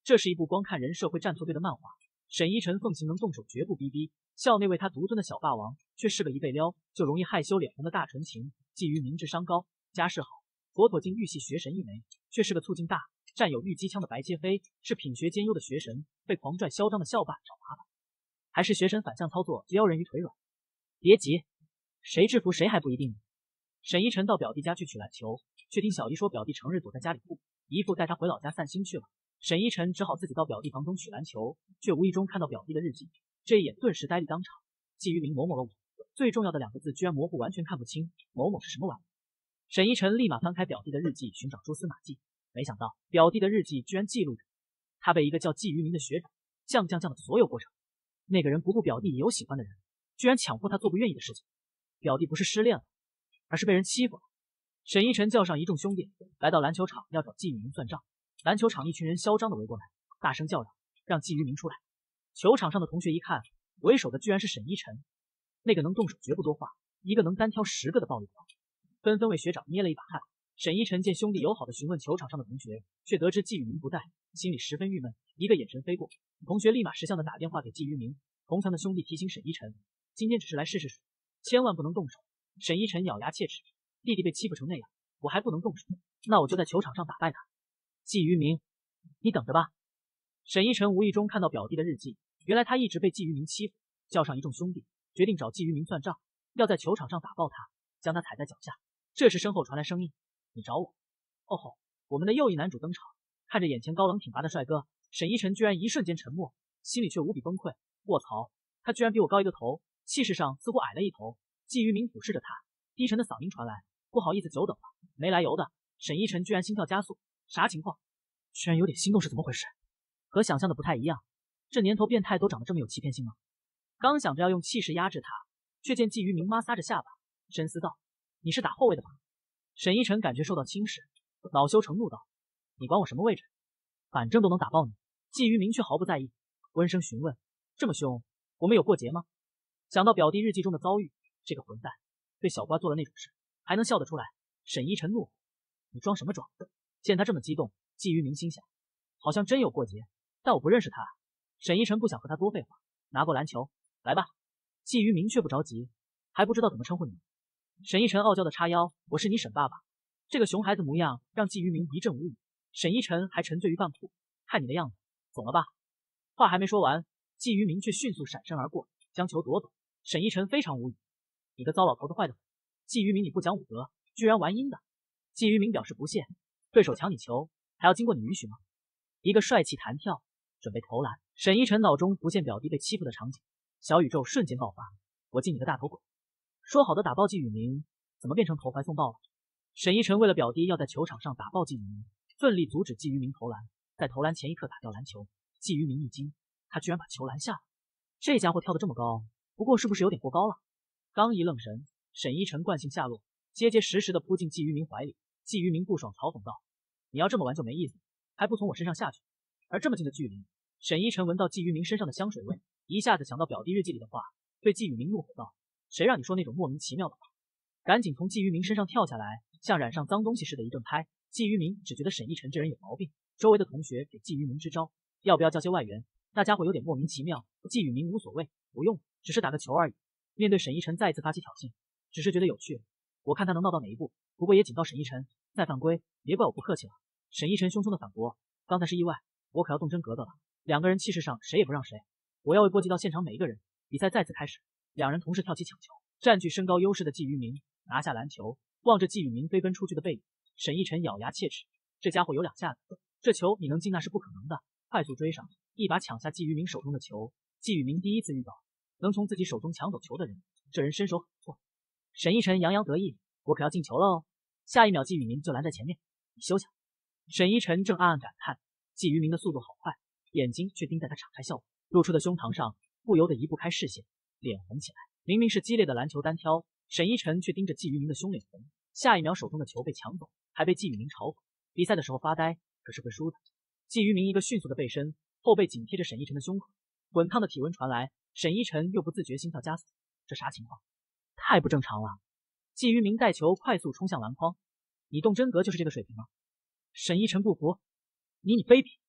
这是一部光看人设会站错队的漫画。沈一晨奉行能动手绝不逼逼，校内为他独尊的小霸王，却是个一被撩就容易害羞脸红的大纯情。季于明智商高，家世好，妥妥进玉系学神一枚，却是个醋劲大，占有御机枪的白切飞，是品学兼优的学神，被狂拽嚣张的校霸找麻烦，还是学神反向操作撩人于腿软。别急，谁制服谁还不一定呢。沈一晨到表弟家去取篮球，却听小姨说表弟成日躲在家里哭，姨父带他回老家散心去了。沈一晨只好自己到表弟房中取篮球，却无意中看到表弟的日记，这一眼顿时呆立当场。季于明某某了我，最重要的2个字居然模糊，完全看不清某某是什么玩意。沈一晨立马翻开表弟的日记，寻找蛛丝马迹，没想到表弟的日记居然记录着他被一个叫季于明的学长降的所有过程。那个人不顾表弟有喜欢的人，居然强迫他做不愿意的事情。表弟不是失恋了，而是被人欺负了。沈一晨叫上一众兄弟来到篮球场，要找季于明算账。篮球场一群人嚣张的围过来，大声叫嚷，让季于明出来。球场上的同学一看，为首的居然是沈一晨，那个能动手绝不多话，一个能单挑10个的暴力狂，纷纷为学长捏了一把汗。沈一晨见兄弟友好的询问球场上的同学，却得知季于明不在，心里十分郁闷。一个眼神飞过，同学立马识相的打电话给季于明。同层的兄弟提醒沈一晨，今天只是来试试水，千万不能动手。沈一晨咬牙切齿，弟弟被欺负成那样，我还不能动手，那我就在球场上打败他。季于明，你等着吧。沈一晨无意中看到表弟的日记，原来他一直被季于明欺负，叫上一众兄弟，决定找季于明算账，要在球场上打爆他，将他踩在脚下。这时身后传来声音，你找我？哦吼，我们的又一男主登场。看着眼前高冷挺拔的帅哥，沈一晨居然一瞬间沉默，心里却无比崩溃。卧槽，他居然比我高一个头，气势上似乎矮了一头。季于明俯视着他，低沉的嗓音传来，不好意思久等了，没来由的。沈一晨居然心跳加速，啥情况？居然有点心动是怎么回事？和想象的不太一样，这年头变态都长得这么有欺骗性吗？刚想着要用气势压制他，却见季于明妈撒着下巴，深思道：你是打后卫的吧？沈一晨感觉受到轻视，恼羞成怒道：你管我什么位置？反正都能打爆你。季于明却毫不在意，温声询问：这么凶，我们有过节吗？想到表弟日记中的遭遇，这个混蛋对小瓜做了那种事，还能笑得出来？沈一晨怒火：你装什么装？见他这么激动，季于明心想，好像真有过节，但我不认识他。沈一晨不想和他多废话，拿过篮球，来吧。季于明却不着急，还不知道怎么称呼你。沈一晨傲娇的叉腰，我是你沈爸爸。这个熊孩子模样让季于明一阵无语。沈一晨还沉醉于半步，看你的样子，懂了吧？话还没说完，季于明却迅速闪身而过，将球夺走。沈一晨非常无语，你个糟老头子坏的很。季于明你不讲武德，居然玩阴的。季于明表示不屑，对手抢你球还要经过你允许吗？一个帅气弹跳，准备投篮。沈一晨脑中浮现表弟被欺负的场景，小宇宙瞬间爆发，我敬你个大头鬼！说好的打爆季宇明，怎么变成投怀送抱了？沈一晨为了表弟要在球场上打爆季宇明，奋力阻止季于明投篮，在投篮前一刻打掉篮球。季于明一惊，他居然把球拦下了，这家伙跳得这么高，不过是不是有点过高了？刚一愣神，沈一晨惯性下落，结结实实的扑进季于明怀里。季于明不爽嘲讽道：你要这么玩就没意思，还不从我身上下去？而这么近的距离，沈一晨闻到季于明身上的香水味，一下子想到表弟日记里的话，对季宇明怒吼道：谁让你说那种莫名其妙的话？赶紧从季于明身上跳下来，像染上脏东西似的一顿拍。季于明只觉得沈一晨这人有毛病，周围的同学给季于明支招，要不要叫些外援？那家伙有点莫名其妙。季宇明无所谓，不用，只是打个球而已。面对沈一晨再次发起挑衅，只是觉得有趣，我看他能闹到哪一步。不过也警告沈一晨，再犯规别怪我不客气了。沈一晨凶凶的反驳：刚才是意外，我可要动真格的了。2个人气势上谁也不让谁，我要为波及到现场每一个人。比赛再次开始，2人同时跳起抢球，占据身高优势的季于明拿下篮球，望着季宇明飞奔出去的背影，沈一晨咬牙切齿，这家伙有2下子，这球你能进那是不可能的。快速追上，一把抢下季于明手中的球。季宇明第一次遇到能从自己手中抢走球的人，这人身手很不错。沈一晨洋洋得意，我可要进球了哦。下一秒季宇明就拦在前面，你休想！沈一晨正暗暗感叹，季于明的速度好快，眼睛却盯在他敞开笑容露出的胸膛上，不由得移不开视线，脸红起来。明明是激烈的篮球单挑，沈一晨却盯着季于明的胸脸红。下一秒手中的球被抢走，还被季宇明嘲讽，比赛的时候发呆可是会输的。季于明一个迅速的背身，后背紧贴着沈一晨的胸口，滚烫的体温传来，沈一晨又不自觉心跳加速，这啥情况？太不正常了！季于明带球快速冲向篮筐，你动真格就是这个水平吗？沈一晨不服，你卑鄙！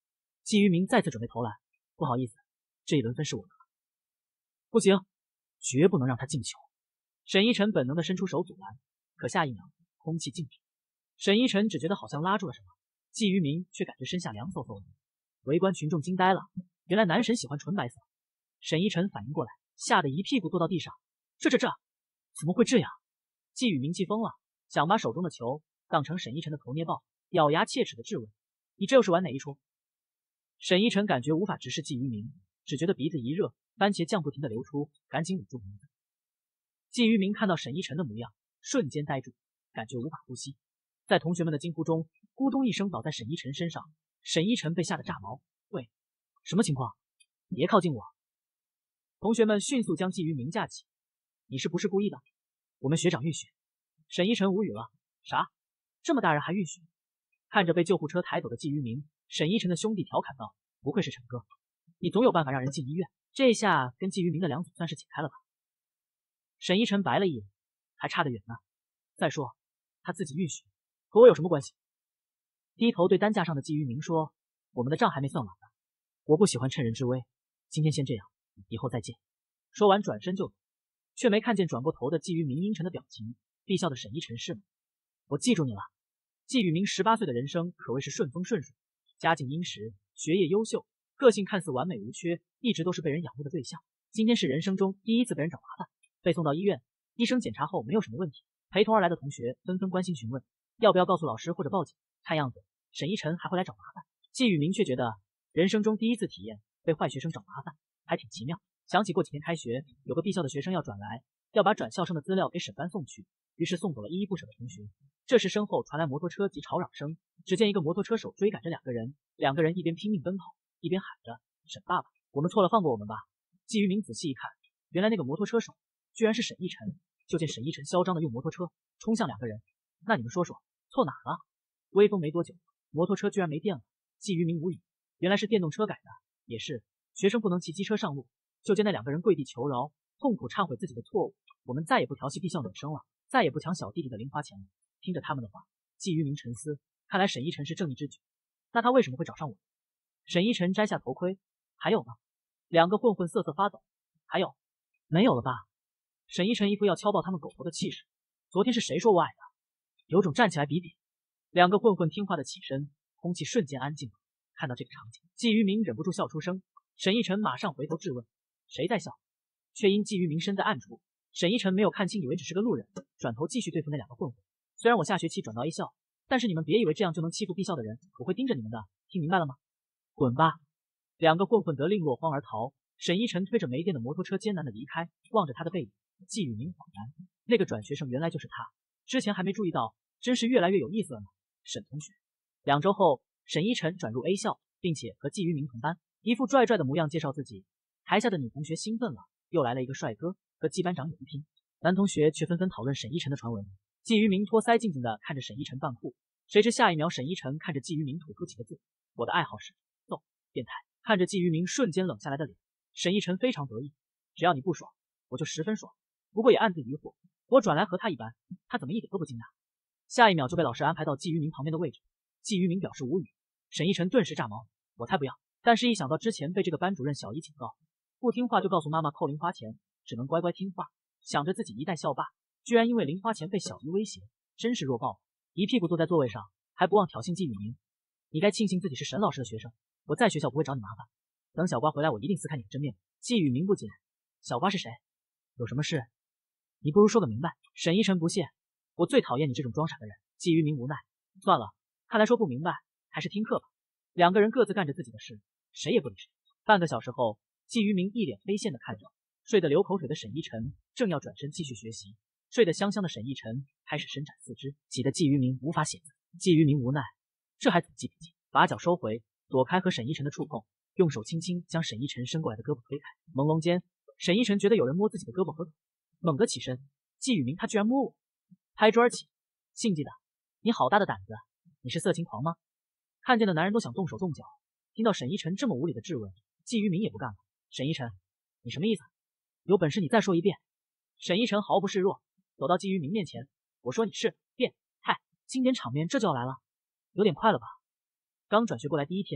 季于明再次准备投篮，不好意思，这一轮分是我的了。不行，绝不能让他进球。沈一晨本能的伸出手阻拦，可下一秒空气静止。沈一晨只觉得好像拉住了什么，季于明却感觉身下凉飕飕的。围观群众惊呆了，原来男神喜欢纯白色。沈一晨反应过来，吓得一屁股坐到地上。这怎么会这样？季宇明气疯了，想把手中的球当成沈一晨的头捏爆，咬牙切齿的质问：“你这又是玩哪一出？”沈一晨感觉无法直视季于明，只觉得鼻子一热，番茄酱不停的流出，赶紧捂住鼻子。季于明看到沈一晨的模样，瞬间呆住，感觉无法呼吸，在同学们的惊呼中，咕咚一声倒在沈一晨身上。沈一晨被吓得炸毛，喂，什么情况？别靠近我！同学们迅速将季于明架起。你是不是故意的？我们学长允许。沈一晨无语了，啥？这么大人还允许？看着被救护车抬走的季于明，沈一晨的兄弟调侃道：“不愧是陈哥，你总有办法让人进医院。”这下跟季于明的梁总算是解开了吧？沈一晨白了一眼，还差得远呢。再说他自己允许，和我有什么关系？低头对担架上的季于明说：“我们的账还没算完呢，我不喜欢趁人之危，今天先这样，以后再见。”说完转身就走，却没看见转过头的季于明阴沉的表情。必笑的沈一晨是吗？我记住你了。季宇明18岁的人生可谓是顺风顺水，家境殷实，学业优秀，个性看似完美无缺，一直都是被人仰慕的对象。今天是人生中第一次被人找麻烦，被送到医院，医生检查后没有什么问题，陪同而来的同学纷纷关心询问要不要告诉老师或者报警。看样子沈一晨还会来找麻烦。季宇明却觉得人生中第一次体验被坏学生找麻烦，还挺奇妙。想起过几天开学，有个毕校的学生要转来，要把转校生的资料给沈班送去，于是送走了依依不舍的同学。这时身后传来摩托车及吵嚷声，只见一个摩托车手追赶着两个人，两个人一边拼命奔跑，一边喊着：“沈爸爸，我们错了，放过我们吧！”季于明仔细一看，原来那个摩托车手居然是沈一晨。就见沈一晨嚣张的用摩托车冲向两个人，那你们说说，错哪了？威风没多久，摩托车居然没电了。季于明无语，原来是电动车改的，也是，学生不能骑机车上路。就见那两个人跪地求饶，痛苦忏悔自己的错误，我们再也不调戏毕校女生了，再也不抢小弟弟的零花钱了。听着他们的话，季于明沉思，看来沈一晨是正义之举，那他为什么会找上我？沈一晨摘下头盔，还有呢？两个混混瑟瑟发抖，还有？没有了吧？沈一晨一副要敲爆他们狗头的气势，昨天是谁说我矮的？有种站起来比比。两个混混听话的起身，空气瞬间安静了。看到这个场景，季于明忍不住笑出声。沈一晨马上回头质问：“谁在笑？”却因季于明身在暗处，沈一晨没有看清，以为只是个路人，转头继续对付那两个混混。虽然我下学期转到 A 校，但是你们别以为这样就能欺负 B 校的人，我会盯着你们的，听明白了吗？滚吧！两个混混得令落荒而逃。沈一晨推着没电的摩托车艰难的离开，望着他的背影，季宇明恍然，那个转学生原来就是他，之前还没注意到，真是越来越有意思了呢。沈同学，2周后，沈一晨转入 A 校，并且和季于明同班，一副拽拽的模样介绍自己。台下的女同学兴奋了，又来了一个帅哥，和季班长有一拼。男同学却纷纷讨论沈一晨的传闻。季于明托腮静静的看着沈一晨扮酷，谁知下一秒沈一晨看着季于明吐出几个字：“我的爱好是揍变态。”看着季于明瞬间冷下来的脸，沈一晨非常得意，只要你不爽，我就十分爽。不过也暗自疑惑，我转来和他一般，他怎么一点都不惊讶？下一秒就被老师安排到季于明旁边的位置。季于明表示无语，沈一晨顿时炸毛，我才不要！但是一想到之前被这个班主任小姨警告，不听话就告诉妈妈扣零花钱，只能乖乖听话，想着自己一代校霸，居然因为零花钱被小姨威胁，真是弱爆了！一屁股坐在座位上，还不忘挑衅季宇明。你该庆幸自己是沈老师的学生，我在学校不会找你麻烦。等小瓜回来，我一定撕开你的真面目。季宇明不解，小瓜是谁？有什么事？你不如说个明白。沈一晨不屑，我最讨厌你这种装傻的人。季宇明无奈，算了，看来说不明白，还是听课吧。两个人各自干着自己的事，谁也不理谁。半个小时后，季于明一脸黑线的看着睡得流口水的沈一晨，正要转身继续学习，睡得香香的沈一晨开始伸展四肢，挤得季于明无法写字。季于明无奈，这还怎么记笔记？把脚收回，躲开和沈一晨的触碰，用手轻轻将沈一晨伸过来的胳膊推开。朦胧间，沈一晨觉得有人摸自己的胳膊和腿，猛地起身，季宇明他居然摸我！拍桌而起，性急的，你好大的胆子，你是色情狂吗？看见的男人都想动手动脚，听到沈一晨这么无理的质问，季于明也不干了。沈一晨，你什么意思？有本事你再说一遍！沈一晨毫不示弱，走到季于明面前，我说你是变态，今天场面这就要来了，有点快了吧？刚转学过来第一天，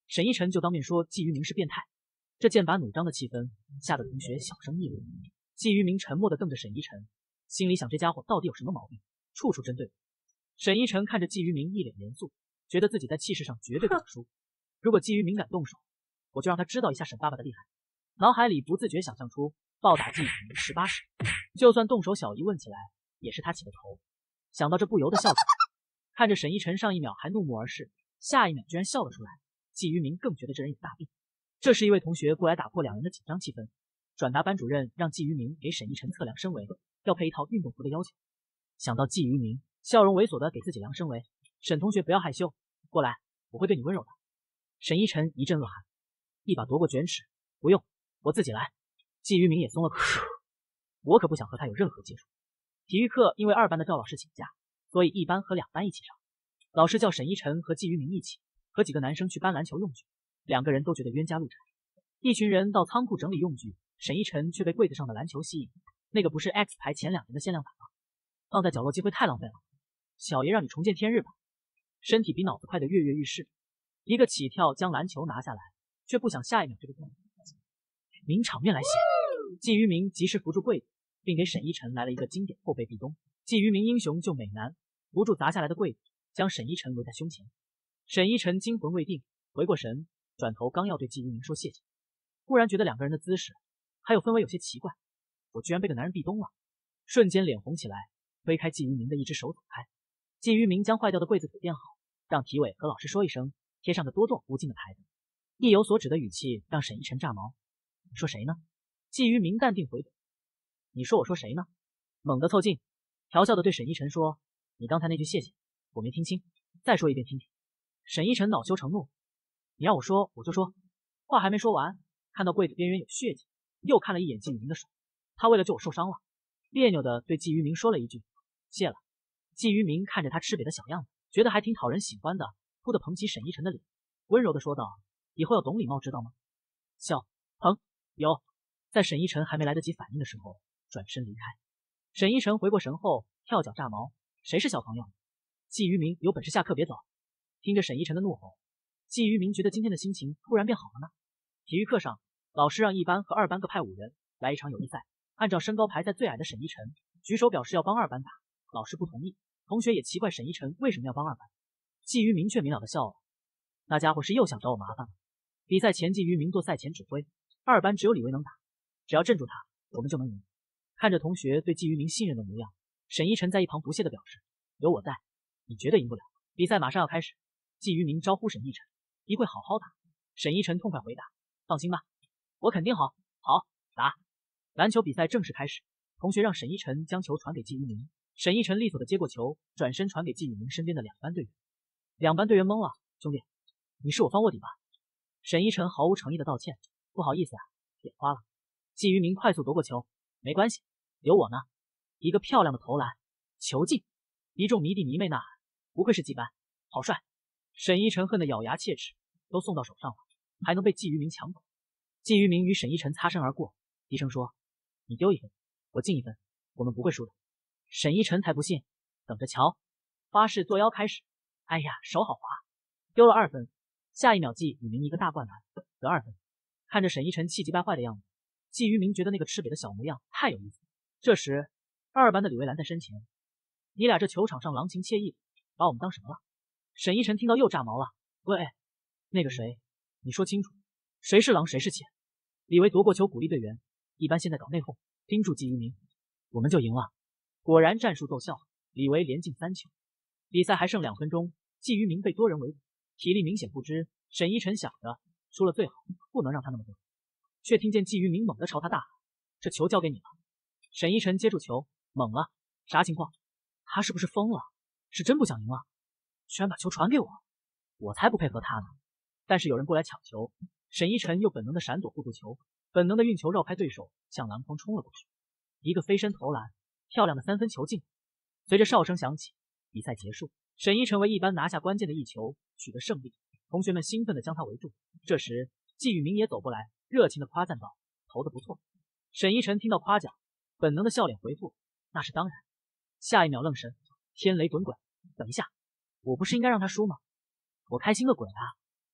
沈一晨就当面说季于明是变态，这剑拔弩张的气氛吓得同学小声议论。季于明沉默地瞪着沈一晨，心里想这家伙到底有什么毛病，处处针对我。沈一晨看着季于明一脸严肃，觉得自己在气势上绝对不能输。如果季于明敢动手，我就让他知道一下沈爸爸的厉害。脑海里不自觉想象出暴打季于明18式，就算动手小姨问起来，也是他起的头。想到这不由得笑起来。看着沈一晨上一秒还怒目而视，下一秒居然笑了出来，季于明更觉得这人有大病。这时一位同学过来打破两人的紧张气氛，转达班主任让季于明给沈一晨测量身围，要配一套运动服的要求。想到季于明笑容猥琐的给自己量身围，沈同学不要害羞，过来，我会对你温柔的。沈一晨一阵恶寒，一把夺过卷尺，不用，我自己来。季于明也松了口气，我可不想和他有任何接触。体育课因为2班的赵老师请假，所以1班和2班一起上。老师叫沈一晨和季于明一起和几个男生去搬篮球用具，2个人都觉得冤家路窄。一群人到仓库整理用具，沈一晨却被柜子上的篮球吸引。那个不是 X 牌前2年的限量版吗？放在角落机会太浪费了。小爷让你重见天日吧。身体比脑子快的跃跃欲试，一个起跳将篮球拿下来，却不想下一秒这个名场面来袭。季于明及时扶住柜子，并给沈一晨来了一个经典后背壁咚。季于明英雄救美男，扶住砸下来的柜子，将沈一晨摞在胸前。沈一晨惊魂未定，回过神，转头刚要对季于明说谢谢，忽然觉得2个人的姿势还有氛围有些奇怪，我居然被个男人壁咚了，瞬间脸红起来，推开季于明的一只手走开。季于明将坏掉的柜子组垫好，让体委和老师说一声，贴上个多动无尽的牌子。意有所指的语气让沈一晨炸毛。你说谁呢？季于明淡定回怼。你说我说谁呢？猛地凑近，调笑的对沈一晨说，你刚才那句谢谢我没听清，再说一遍听听。沈一晨恼羞成怒，你让我说我就说。话还没说完，看到柜子边缘有血迹，又看了一眼季于明的手，他为了救我受伤了，别扭的对季于明说了一句谢了。季于明看着他吃瘪的小样子，觉得还挺讨人喜欢的，扑的捧起沈一晨的脸，温柔的说道，以后要懂礼貌知道吗？笑捧有。在沈一晨还没来得及反应的时候，转身离开。沈一晨回过神后跳脚炸毛，谁是小朋友？季于明有本事下课别走。听着沈一晨的怒吼，季于明觉得今天的心情突然变好了呢。体育课上，老师让1班和2班各派5人来一场友谊赛，按照身高排在最矮的沈一晨举手表示要帮2班打，老师不同意，同学也奇怪沈一晨为什么要帮2班。季于明却明了的笑了，那家伙是又想找我麻烦了。比赛前季于明做赛前指挥，2班只有李维能打，只要镇住他，我们就能赢。看着同学对季于明信任的模样，沈一晨在一旁不屑的表示，有我在，你绝对赢不了。比赛马上要开始，季于明招呼沈一晨，一会好好打。沈一晨痛快回答，放心吧，我肯定好打。篮球比赛正式开始，同学让沈一晨将球传给季于明，沈一晨利索的接过球，转身传给季于明身边的2班队员。2班队员懵了，兄弟，你是我方卧底吧？沈一晨毫无诚意的道歉，不好意思啊，眼花了。季于明快速夺过球，没关系，有我呢。一个漂亮的投篮，球进，一众迷弟迷妹呐喊，不愧是季班，好帅。沈一晨恨得咬牙切齿，都送到手上了，还能被季于明抢走。季于明与沈一晨擦身而过，低声说，你丢1分，我进1分，我们不会输的。沈一晨才不信，等着瞧。花式作妖开始，哎呀，手好滑，丢了2分。下一秒季于明一个大灌篮，得2分。看着沈一晨气急败坏的样子，季于明觉得那个吃瘪的小模样太有意思。这时2班的李维兰在身前，你俩这球场上郎情妾意，把我们当什么了？沈一晨听到又炸毛了，喂，那个谁，你说清楚，谁是狼谁是妾？李维夺过球鼓励队员，1班现在搞内讧，盯住季于明，我们就赢了。果然战术奏效，李维连进3球。比赛还剩2分钟，季于明被多人围堵，体力明显不支。沈一晨想着输了最好，不能让他那么多，却听见季于明猛地朝他大喊，这球交给你了。沈一晨接住球，懵了，啥情况？他是不是疯了？是真不想赢了？居然把球传给我，我才不配合他呢。但是有人过来抢球，沈一晨又本能的闪躲护住球，本能的运球绕开对手，向篮筐冲了过去，一个飞身投篮，漂亮的3分球进。随着哨声响起，比赛结束，沈一晨为1班拿下关键的1球，取得胜利。同学们兴奋地将他围住。这时季宇明也走过来，热情地夸赞道，投得不错。沈一晨听到夸奖，本能的笑脸回复，那是当然。下一秒愣神，天雷滚滚，等一下，我不是应该让他输吗？我开心个鬼啊！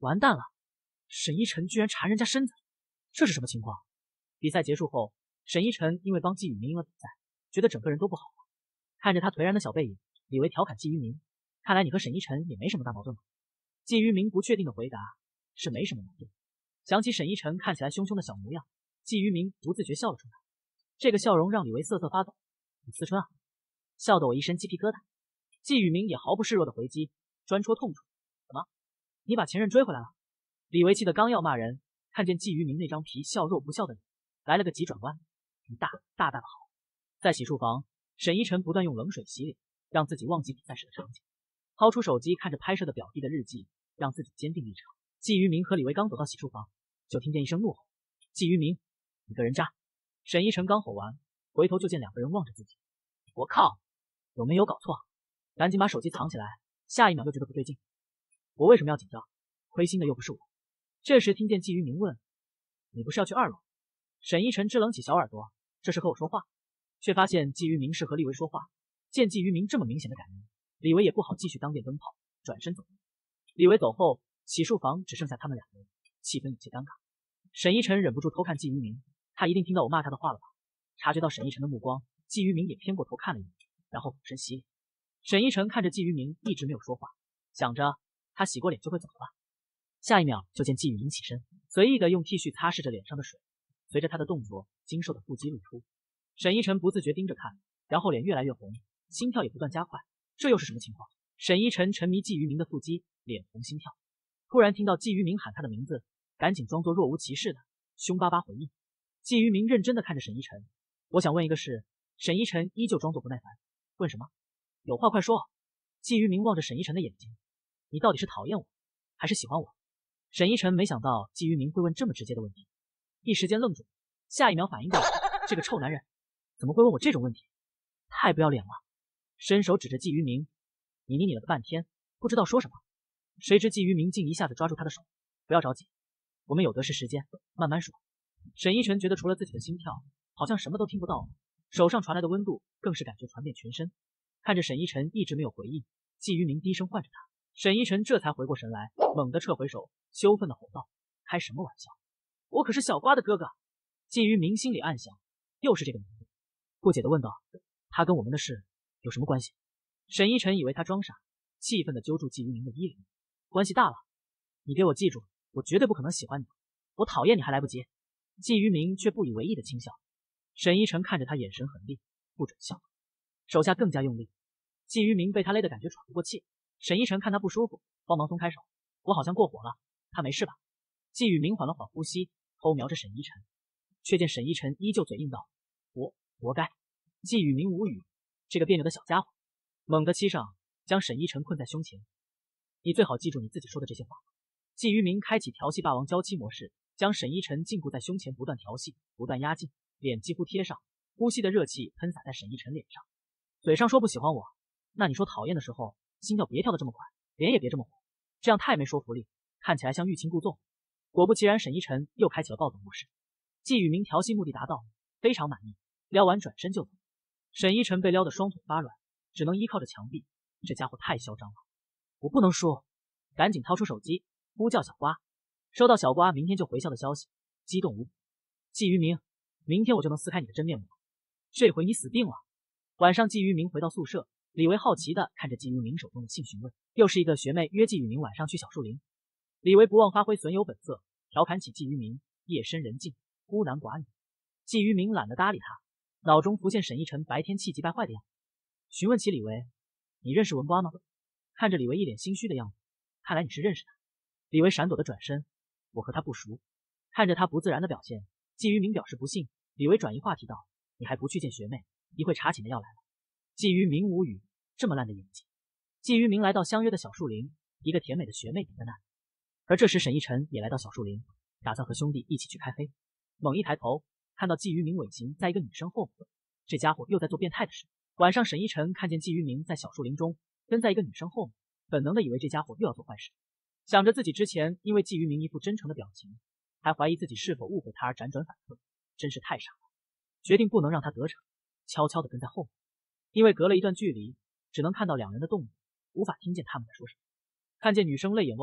完蛋了，沈一晨居然缠人家身子，这是什么情况？比赛结束后，沈一晨因为帮季雨明赢了比赛，觉得整个人都不好了。看着他颓然的小背影，李维调侃季于明：“看来你和沈一晨也没什么大矛盾吧？”季于明不确定的回答：“是没什么矛盾。”想起沈一晨看起来凶凶的小模样，季于明不自觉笑了出来。这个笑容让李维瑟瑟发抖。“你思春啊！”笑得我一身鸡皮疙瘩。季雨明也毫不示弱的回击，专戳痛处：“怎么？你把前任追回来了？”李维气得刚要骂人，看见季于明那张皮笑肉不笑的脸，来了个急转弯：“你大的好！”在洗漱房，沈一晨不断用冷水洗脸，让自己忘记比赛时的场景。掏出手机看着拍摄的表弟的日记，让自己坚定立场。季于明和李维刚走到洗漱房，就听见一声怒吼：“季于明，你个人渣！”沈一晨刚吼完，回头就见两个人望着自己。我靠，有没有搞错？赶紧把手机藏起来，下一秒就觉得不对劲。我为什么要紧张？亏心的又不是我。这时听见季于明问：“你不是要去2楼？”沈一晨支棱起小耳朵，这是和我说话，却发现季于明是和李维说话。见季于明这么明显的感恩，李维也不好继续当电灯泡，转身走。李维走后，洗漱房只剩下他们两人，气氛有些尴尬。沈一晨忍不住偷看季于明，他一定听到我骂他的话了吧？察觉到沈一晨的目光，季于明也偏过头看了一眼，然后俯身洗脸。沈一晨看着季于明一直没有说话，想着他洗过脸就会走了吧。下一秒就见季于明起身，随意的用 T 恤擦拭着脸上的水，随着他的动作，精瘦的腹肌露出。沈一晨不自觉盯着看，然后脸越来越红，心跳也不断加快。这又是什么情况？沈一晨沉迷季于明的腹肌，脸红心跳。突然听到季于明喊他的名字，赶紧装作若无其事的凶巴巴回应。季于明认真的看着沈一晨：“我想问一个事。”沈一晨依旧装作不耐烦：“问什么？有话快说。”季于明望着沈一晨的眼睛：“你到底是讨厌我，还是喜欢我？”沈一晨没想到季于明会问这么直接的问题，一时间愣住，下一秒反应过来，这个臭男人怎么会问我这种问题？太不要脸了！伸手指着季于明：“你了个半天，不知道说什么。”谁知季于明竟一下子抓住他的手：“不要着急，我们有的是时间，慢慢说。”沈一晨觉得除了自己的心跳，好像什么都听不到了，手上传来的温度更是感觉传遍全身。看着沈一晨一直没有回应，季于明低声唤着他，沈一晨这才回过神来，猛地撤回手，羞愤地吼道：“开什么玩笑！我可是小瓜的哥哥！”季于明心里暗想，又是这个名字，不解地问道：“他跟我们的事有什么关系？”沈一晨以为他装傻，气愤地揪住季于明的衣领：“关系大了！你给我记住，我绝对不可能喜欢你，我讨厌你还来不及。”季于明却不以为意的轻笑。沈一晨看着他眼神狠厉，不准笑，手下更加用力。季于明被他勒得感觉喘不过气，沈一晨看他不舒服，帮忙松开手：“我好像过火了，他没事吧？”季于明缓了缓呼吸，偷瞄着沈一晨，却见沈一晨依旧嘴硬道：“活该。”季于明无语，这个别扭的小家伙，猛地欺上，将沈一晨困在胸前。你最好记住你自己说的这些话。季于明开启调戏霸王娇妻模式，将沈一晨禁锢在胸前，不断调戏，不断压近，脸几乎贴上，呼吸的热气喷洒在沈一晨脸上。嘴上说不喜欢我，那你说讨厌的时候，心跳别跳得这么快，脸也别这么红，这样太没说服力，看起来像欲擒故纵。果不其然，沈一晨又开启了暴走模式。季雨明调戏目的达到，非常满意，撩完转身就走。沈一晨被撩得双腿发软，只能依靠着墙壁，这家伙太嚣张了。我不能输，赶紧掏出手机，呼叫小瓜。收到小瓜明天就回校的消息，激动无比。季于明，明天我就能撕开你的真面目，这回你死定了。晚上季于明回到宿舍，李维好奇的看着季于明手中的信询问，又是一个学妹约季于明晚上去小树林。李维不忘发挥损友本色，调侃起季于明夜深人静，孤男寡女。季于明懒得搭理他，脑中浮现沈一晨白天气急败坏的样子，询问起李维：“你认识文瓜吗？”看着李维一脸心虚的样子，看来你是认识他。李维闪躲的转身：“我和他不熟。”看着他不自然的表现，季于明表示不信。李维转移话题道：“你还不去见学妹，一会查寝的要来了。”季于明无语，这么烂的演技。季于明来到相约的小树林，一个甜美的学妹等在那里。而这时沈一晨也来到小树林，打算和兄弟一起去开黑。猛一抬头，看到季于明尾行在一个女生后面，这家伙又在做变态的事。晚上沈一晨看见季于明在小树林中跟在一个女生后面，本能的以为这家伙又要做坏事。想着自己之前因为季于明一副真诚的表情，还怀疑自己是否误会他而辗转反侧，真是太傻了。决定不能让他得逞，悄悄地跟在后面。因为隔了一段距离，只能看到两人的动作，无法听见他们在说什么。看见女生泪眼汪汪，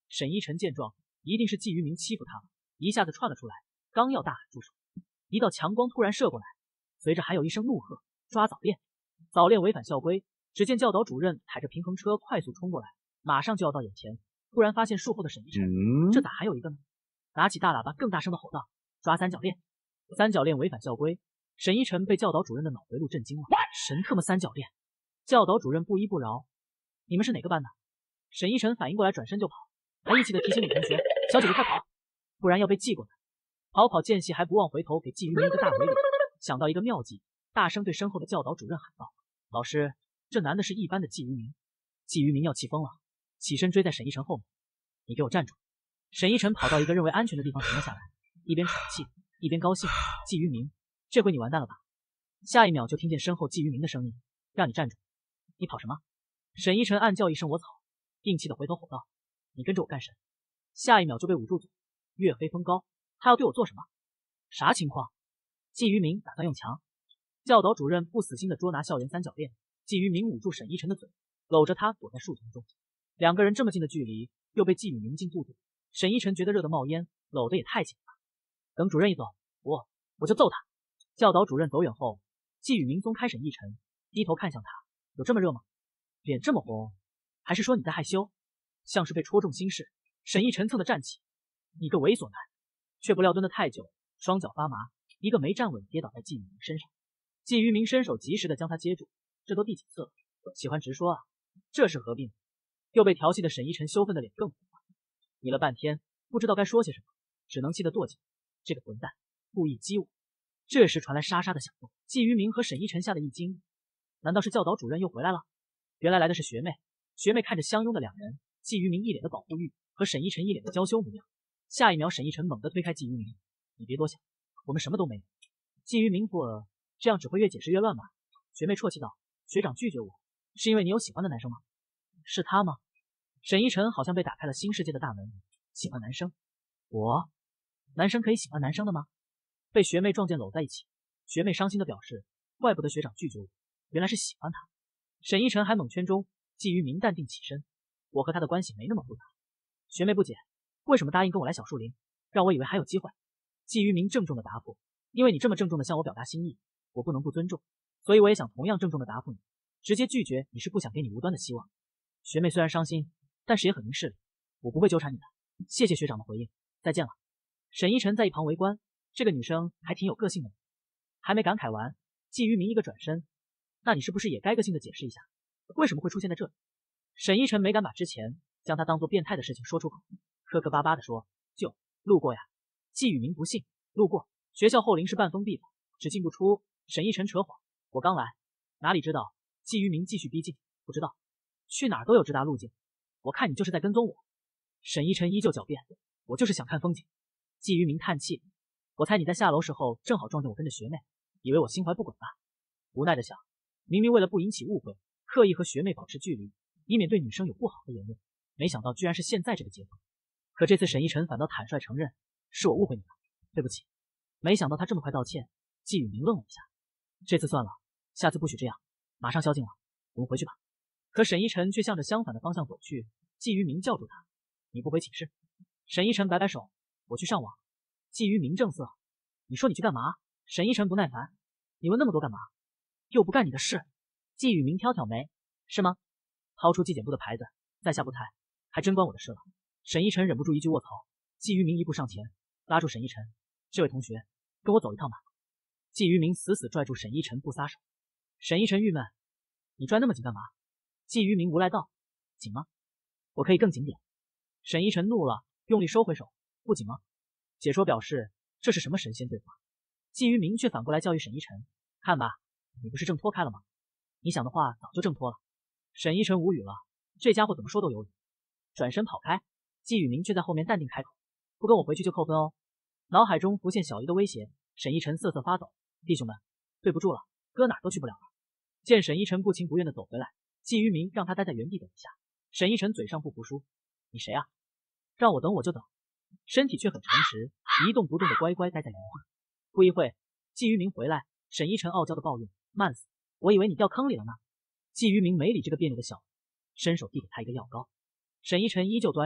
沈一晨见状，一定是季于明欺负他了，一下子窜了出来，刚要大喊住手，一道强光突然射过来，随着还有一声怒喝：“抓早恋！早恋违反校规！”只见教导主任抬着平衡车快速冲过来，马上就要到眼前，突然发现树后的沈一晨，这咋还有一个呢？拿起大喇叭更大声的吼道：“抓三角恋！三角恋违反校规！”沈一晨被教导主任的脑回路震惊了，神特么三角恋！教导主任不依不饶：“你们是哪个班的？”沈一晨反应过来，转身就跑，还义气的提醒女同学：“小姐姐快跑，不然要被记过的。”跑间隙还不忘回头给季于明一个大回礼，想到一个妙计，大声对身后的教导主任喊道：“老师，这男的是一班的季于明。”季于明要气疯了，起身追在沈一晨后面：“你给我站住！”沈一晨跑到一个认为安全的地方停了下来，一边喘气一边高兴：“季于明，这回你完蛋了吧？”下一秒就听见身后季于明的声音：“让你站住！你跑什么？”沈一晨暗叫一声“我操”，硬气的回头吼道：“你跟着我干什？”下一秒就被捂住嘴：“月黑风高，他要对我做什么？啥情况？”季于明打算用强。教导主任不死心的捉拿校园三角恋，季于明捂住沈一晨的嘴，搂着他躲在树丛中。两个人这么近的距离，又被季于明禁不住，沈一晨觉得热得冒烟，搂得也太紧了。等主任一走，我就揍他。教导主任走远后，季宇明松开沈一晨，低头看向他：“有这么热吗？脸这么红，还是说你在害羞？”像是被戳中心事，沈一晨蹭的站起：“你个猥琐男！”却不料蹲得太久，双脚发麻，一个没站稳，跌倒在季宇明身上。季于明伸手及时的将他接住：“这都第几次了，喜欢直说啊，这是何必呢？”又被调戏的沈一晨羞愤的脸更红了，你了半天不知道该说些什么，只能气得跺脚：“这个混蛋，故意激我！”这时传来沙沙的响动，季于明和沈一晨吓得一惊，难道是教导主任又回来了？原来来的是学妹。学妹看着相拥的两人，季于明一脸的保护欲和沈一晨一脸的娇羞模样。下一秒，沈一晨猛地推开季于明：“你别多想，我们什么都没有。”季于明不，这样只会越解释越乱吧？学妹啜泣道：“学长拒绝我，是因为你有喜欢的男生吗？”“是他吗？”沈一晨好像被打开了新世界的大门，喜欢男生？我？男生可以喜欢男生的吗？被学妹撞见搂在一起，学妹伤心的表示：“怪不得学长拒绝我，原来是喜欢他。”沈一晨还猛圈中，季于明淡定起身：“我和他的关系没那么复杂。”学妹不解：“为什么答应跟我来小树林？让我以为还有机会。”季于明郑重的答复：“因为你这么郑重的向我表达心意，我不能不尊重，所以我也想同样郑重的答复你。直接拒绝你是不想给你无端的希望。”学妹虽然伤心，但是也很明事理：“我不会纠缠你的，谢谢学长的回应，再见了。”沈一晨在一旁围观，这个女生还挺有个性的。还没感慨完，季于明一个转身：“那你是不是也该个性的解释一下，为什么会出现在这里？”沈一晨没敢把之前将他当做变态的事情说出口，磕磕巴巴的说：“就路过呀。”季宇明不信：“路过？学校后林是半封闭的，只进不出。”沈一晨扯谎：“我刚来，哪里知道？”季于明继续逼近：“不知道，去哪儿都有直达路径，我看你就是在跟踪我。”沈一晨依旧狡辩：“我就是想看风景。”季于明叹气：“我猜你在下楼时候正好撞见我跟着学妹，以为我心怀不轨吧？”无奈的想，明明为了不引起误会，刻意和学妹保持距离，以免对女生有不好的言论，没想到居然是现在这个结果。可这次沈一晨反倒坦率承认：“是我误会你了，对不起。”没想到他这么快道歉。季宇明愣了一下：“这次算了，下次不许这样，马上宵禁了，我们回去吧。”可沈一晨却向着相反的方向走去。季于明叫住他：“你不回寝室？”沈一晨摆摆手：“我去上网。”季于明正色：“你说你去干嘛？”沈一晨不耐烦：“你问那么多干嘛？又不干你的事。”季宇明挑挑眉：“是吗？”掏出纪检部的牌子：“在下不才，还真关我的事了。”沈一晨忍不住一句卧槽。季于明一步上前拉住沈一晨：“这位同学，跟我走一趟吧。”季于明死死拽住沈一晨不撒手。沈一晨郁闷：“你拽那么紧干嘛？”季于明无赖道：“紧吗？我可以更紧点。”沈一晨怒了，用力收回手：“不紧吗？”解说表示这是什么神仙对话。季于明却反过来教育沈一晨：“看吧，你不是挣脱开了吗？你想的话早就挣脱了。”沈一晨无语了，这家伙怎么说都有理。转身跑开，季宇明却在后面淡定开口：“不跟我回去就扣分哦。”脑海中浮现小姨的威胁，沈一晨瑟瑟发抖：“弟兄们，对不住了，哥哪儿都去不了了。”见沈一晨不情不愿的走回来，季于明让他待在原地等一下。沈一晨嘴上不服输：“你谁啊？让我等我就等。”身体却很诚实，一动不动的乖乖待在原地。不一会，季于明回来，沈一晨傲娇的抱怨：“慢死，我以为你掉坑里了呢。”季于明没理这个别扭的小子，伸手递给他一个药膏。沈一晨依旧端着，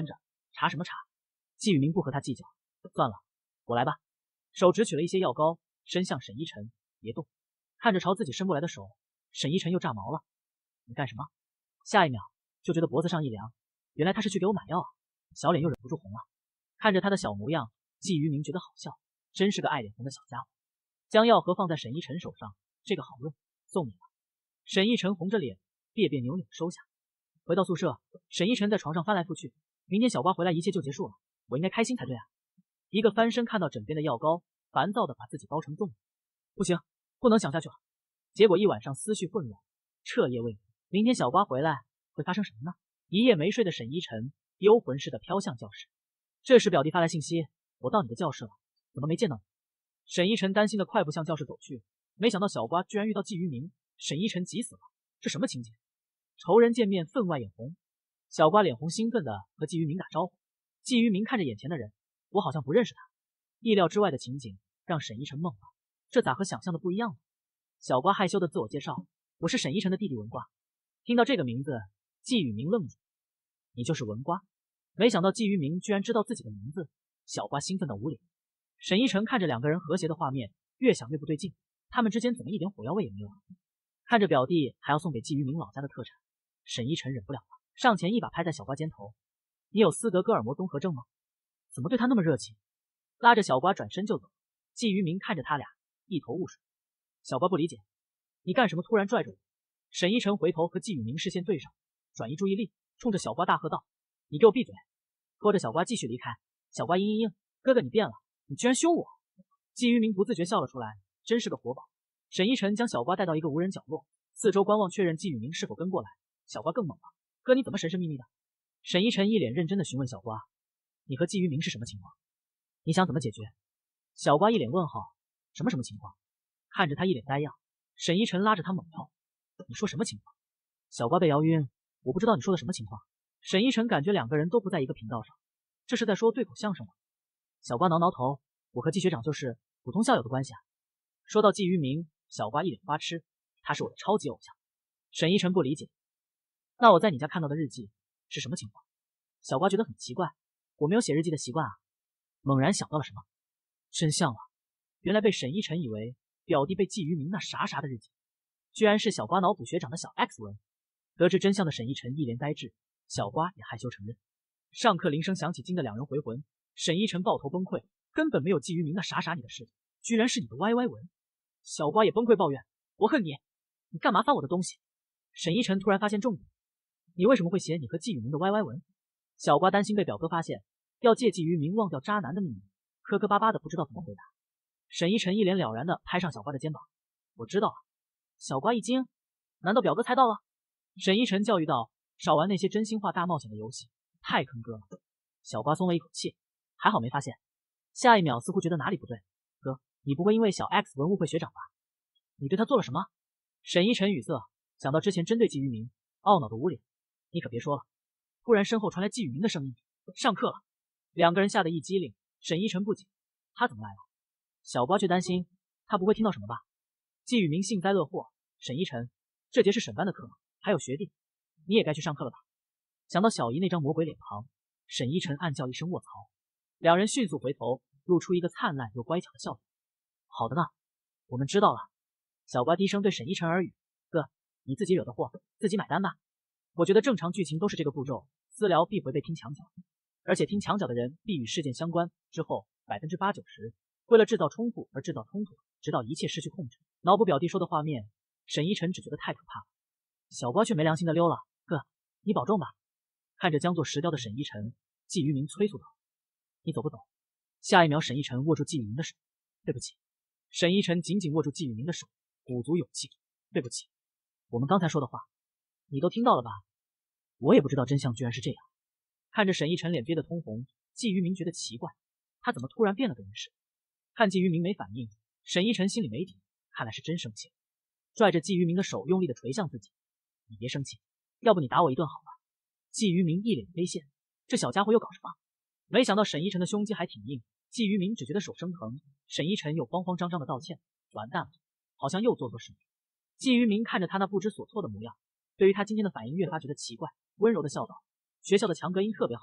查什么查？季雨明不和他计较，算了，我来吧。手执取了一些药膏，伸向沈一晨，别动。看着朝自己伸过来的手，沈一晨又炸毛了。你干什么？下一秒就觉得脖子上一凉，原来他是去给我买药啊，小脸又忍不住红了。看着他的小模样，季于明觉得好笑，真是个爱脸红的小家伙。将药盒放在沈一晨手上，这个好润，送你了。沈一晨红着脸，别别扭扭收下。回到宿舍，沈一晨在床上翻来覆去，明天小瓜回来一切就结束了，我应该开心才对啊。一个翻身看到枕边的药膏，烦躁的把自己包成粽子。不行，不能想下去了。结果一晚上思绪混乱，彻夜未眠。明天小瓜回来会发生什么呢？一夜没睡的沈一晨丢魂似的飘向教室。这时表弟发来信息，我到你的教室了，怎么没见到你？沈一晨担心的快步向教室走去，没想到小瓜居然遇到季于明，沈一晨急死了，这什么情节？仇人见面分外眼红。小瓜脸红兴奋的和季于明打招呼。季于明看着眼前的人，我好像不认识他。意料之外的情景让沈一晨懵了，这咋和想象的不一样呢？小瓜害羞的自我介绍，我是沈一晨的弟弟文瓜。听到这个名字，季雨明愣住，你就是文瓜？没想到季于明居然知道自己的名字，小瓜兴奋的捂脸。沈一晨看着两个人和谐的画面，越想越不对劲，他们之间怎么一点火药味也没有啊？看着表弟还要送给季于明老家的特产，沈一晨忍不了了，上前一把拍在小瓜肩头，你有斯德哥尔摩综合症吗？怎么对他那么热情？拉着小瓜转身就走。季于明看着他俩，一头雾水。小瓜不理解，你干什么突然拽着我？沈一晨回头和季雨明视线对上，转移注意力，冲着小瓜大喝道：你给我闭嘴！拖着小瓜继续离开。小瓜嘤嘤嘤，哥哥你变了，你居然凶我！季于明不自觉笑了出来，真是个活宝。沈一晨将小瓜带到一个无人角落，四周观望确认季雨明是否跟过来。小瓜更懵了，哥你怎么神神秘秘的？沈一晨一脸认真的询问小瓜，你和季于明是什么情况？你想怎么解决？小瓜一脸问号，什么情况？看着他一脸呆样，沈一晨拉着他猛跳，你说什么情况？小瓜被摇晕，我不知道你说的什么情况。沈一晨感觉两个人都不在一个频道上，这是在说对口相声吗？小瓜挠挠头，我和季学长就是普通校友的关系啊。说到季于明，小瓜一脸花痴，他是我的超级偶像。沈一晨不理解，那我在你家看到的日记是什么情况？小瓜觉得很奇怪，我没有写日记的习惯啊。猛然想到了什么，真相了，原来被沈一晨以为表弟被季于明那啥啥的日记，居然是小瓜脑补学长的小 X 文。得知真相的沈一晨一脸呆滞，小瓜也害羞承认。上课铃声响起，惊得两人回魂。沈一晨抱头崩溃，根本没有季于明那啥啥你的事，居然是你的 YY 文。小瓜也崩溃抱怨，我恨你，你干嘛翻我的东西？沈一晨突然发现重点，你为什么会写你和季雨明的 YY 文？小瓜担心被表哥发现，要借季于明忘掉渣男的秘密，磕磕巴巴的不知道怎么回答。沈一晨一脸了然的拍上小瓜的肩膀，我知道了。小瓜一惊，难道表哥猜到了？沈一晨教育道，少玩那些真心话大冒险的游戏，太坑哥了。小瓜松了一口气，还好没发现。下一秒似乎觉得哪里不对，哥，你不会因为小 X 文误会学长吧？你对他做了什么？沈一晨语塞，想到之前针对季于明，懊恼的捂脸。你可别说了。突然身后传来季雨明的声音，上课了。两个人吓得一激灵，沈一晨不解，他怎么来了？小瓜却担心他不会听到什么吧。季雨明幸灾乐祸，沈一晨，这节是沈班的课吗？还有学弟，你也该去上课了吧？想到小姨那张魔鬼脸庞，沈一晨暗叫一声卧槽。两人迅速回头，露出一个灿烂又乖巧的笑容。好的呢，我们知道了。小瓜低声对沈一晨耳语，哥，你自己惹的祸，自己买单吧。我觉得正常剧情都是这个步骤，私聊必会被听墙角，而且听墙角的人必与事件相关，之后80%、90%为了制造冲突而制造冲突，直到一切失去控制。脑补表弟说的画面，沈一晨只觉得太可怕了。小瓜却没良心的溜了，哥，你保重吧。看着将做石雕的沈一晨，季于明催促道，你走不走？下一秒沈一晨握住季于明的手，对不起。沈一晨紧紧握住季于明的手，鼓足勇气，对不起，我们刚才说的话你都听到了吧？我也不知道真相居然是这样。看着沈一晨脸憋得通红，季于明觉得奇怪，他怎么突然变了个人似的？看季于明没反应，沈一晨心里没底，看来是真生气了。拽着季于明的手用力的捶向自己，你别生气，要不你打我一顿好了。季于明一脸悲线，这小家伙又搞什么？没想到沈一晨的胸肌还挺硬，季于明只觉得手生疼，沈一晨又慌慌张张的道歉，完蛋了，好像又做错事了。季于明看着他那不知所措的模样，对于他今天的反应越发觉得奇怪，温柔的笑道，学校的墙隔音特别好，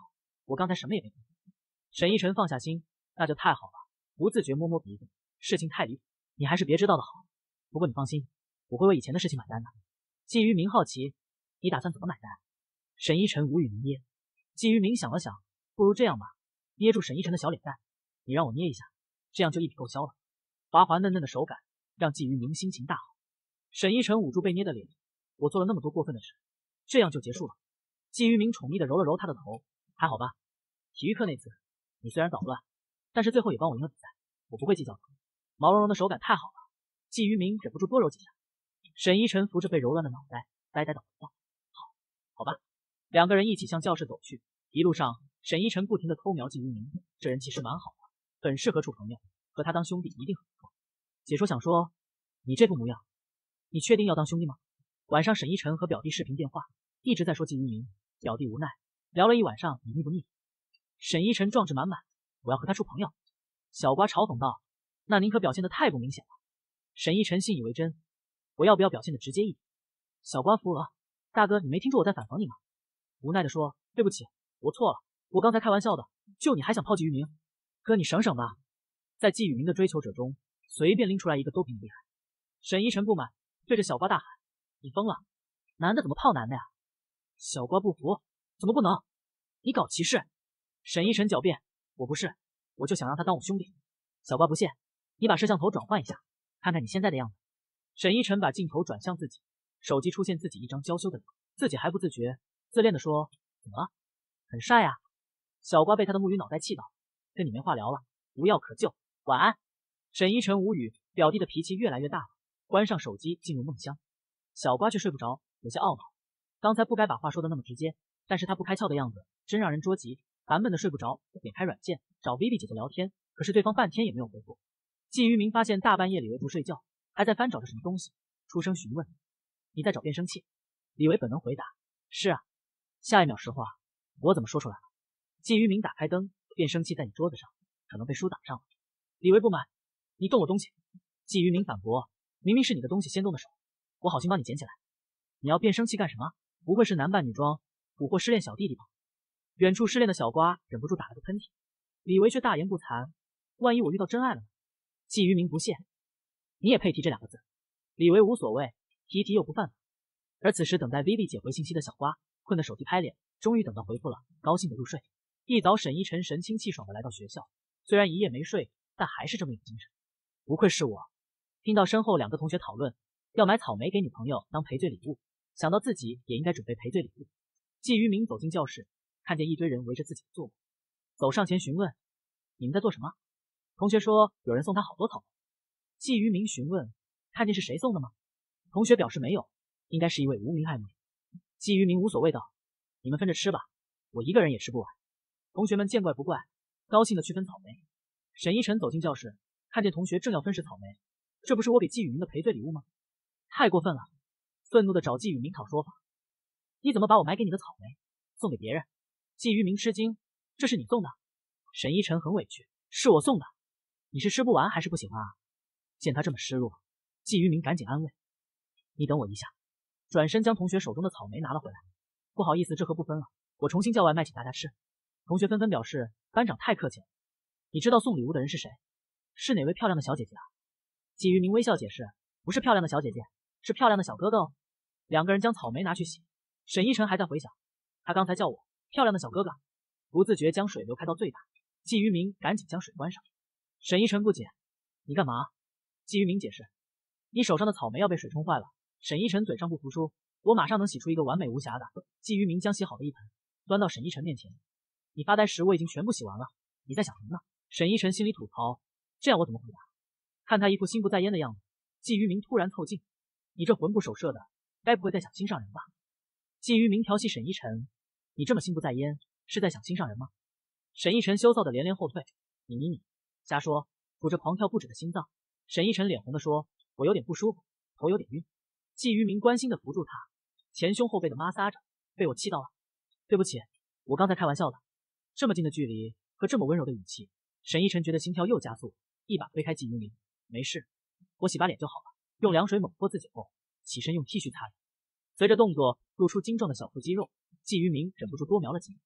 我刚才什么也没听。沈一晨放下心，那就太好了，不自觉摸摸鼻子，事情太离谱，你还是别知道的好。不过你放心，我会为以前的事情买单的。季于明好奇，你打算怎么买单？沈一晨无语凝噎。季于明想了想，不如这样吧，捏住沈一晨的小脸蛋，你让我捏一下，这样就一笔勾销了。滑滑嫩嫩的手感让季于明心情大好。沈一晨捂住被捏的脸，我做了那么多过分的事，这样就结束了。季于明宠溺的揉了揉他的头，还好吧？体育课那次你虽然捣乱，但是最后也帮我赢了比赛，我不会计较的。毛茸茸的手感太好了，季于明忍不住多揉几下。沈一晨扶着被揉乱的脑袋，呆呆的回道：好吧。两个人一起向教室走去，一路上沈一晨不停的偷瞄季于明，这人其实蛮好的，很适合处朋友，和他当兄弟一定很不错。解说想说，你这副模样，你确定要当兄弟吗？晚上沈一晨和表弟视频电话，一直在说季于明，表弟无奈，聊了一晚上，你腻不腻？沈一晨壮志满满，我要和他处朋友。小瓜嘲讽道，那您可表现得太不明显了。沈一晨信以为真，我要不要表现得直接一点？小瓜服了，大哥你没听出我在反讽你吗？无奈地说，对不起，我错了，我刚才开玩笑的，就你还想泡季于明？哥你省省吧。在季宇明的追求者中，随便拎出来一个都比你厉害。沈一晨不满，对着小瓜大喊，你疯了，男的怎么泡男的呀？小瓜不服，怎么不能？你搞歧视？沈一晨狡辩，我不是，我就想让他当我兄弟。小瓜不屑，你把摄像头转换一下，看看你现在的样子。沈一晨把镜头转向自己，手机出现自己一张娇羞的脸，自己还不自觉，自恋的说，怎么了？很帅呀。小瓜被他的木鱼脑袋气到，跟你没话聊了，无药可救，晚安。沈一晨无语，表弟的脾气越来越大了，关上手机进入梦乡。小瓜却睡不着，有些懊恼，刚才不该把话说的那么直接，但是他不开窍的样子真让人捉急。烦闷的睡不着，点开软件找 Vivi 姐姐聊天，可是对方半天也没有回复。季于明发现大半夜李维不睡觉，还在翻找着什么东西，出声询问，你在找变声器？李维本能回答，是啊。下一秒实话，我怎么说出来了？季于明打开灯，变声器在你桌子上，可能被书挡上了。李维不满，你动我东西。季于明反驳，明明是你的东西先动的手，我好心帮你捡起来。你要变声器干什么？不会是男扮女装蛊惑失恋小弟弟吧？远处失恋的小瓜忍不住打了个喷嚏，李维却大言不惭，万一我遇到真爱了呢？季于明不屑，你也配提这两个字？李维无所谓，提又不犯法。而此时等待 Vivi 姐回信息的小瓜，困得手机拍脸，终于等到回复了，高兴的入睡。一早沈一晨神清气爽的来到学校，虽然一夜没睡，但还是这么有精神。不愧是我。听到身后两个同学讨论要买草莓给女朋友当赔罪礼物，想到自己也应该准备赔罪礼物，季于明走进教室，看见一堆人围着自己的座位，走上前询问，你们在做什么？同学说有人送他好多草莓。季于明询问，看见是谁送的吗？同学表示没有，应该是一位无名爱慕者。季于明无所谓道，你们分着吃吧，我一个人也吃不完。同学们见怪不怪，高兴的去分草莓。沈一晨走进教室，看见同学正要分食草莓，这不是我给季宇明的赔罪礼物吗？太过分了，愤怒的找季宇明讨说法。你怎么把我买给你的草莓送给别人？季于明吃惊，这是你送的？沈一晨很委屈，是我送的。你是吃不完还是不喜欢啊？见他这么失落，季于明赶紧安慰，你等我一下。转身将同学手中的草莓拿了回来，不好意思，这盒不分了，我重新叫外卖请大家吃。同学纷纷表示班长太客气了。你知道送礼物的人是谁？是哪位漂亮的小姐姐啊？季于明微笑解释，不是漂亮的小姐姐，是漂亮的小哥哥哦。两个人将草莓拿去洗，沈一晨还在回想，他刚才叫我漂亮的小哥哥，不自觉将水流开到最大。季于明赶紧将水关上。沈一晨不解，你干嘛？季于明解释，你手上的草莓要被水冲坏了。沈一晨嘴上不服输，我马上能洗出一个完美无瑕的。季于明将洗好的一盆端到沈一晨面前，你发呆时我已经全部洗完了，你在想什么呢？沈一晨心里吐槽，这样我怎么回答？看他一副心不在焉的样子，季于明突然凑近，你这魂不守舍的，该不会在想心上人吧？季于明调戏沈一晨，你这么心不在焉，是在想心上人吗？沈一晨羞臊的连连后退，你瞎说，抚着狂跳不止的心脏。沈一晨脸红的说，我有点不舒服，头有点晕。季于明关心的扶住他，前胸后背的摩挲着，被我气到了。对不起，我刚才开玩笑的。这么近的距离和这么温柔的语气，沈一晨觉得心跳又加速，一把推开季于明，没事，我洗把脸就好了。用凉水猛泼自己后，起身用 T 恤擦脸，随着动作露出精壮的小腹肌肉，季于明忍不住多瞄了几眼。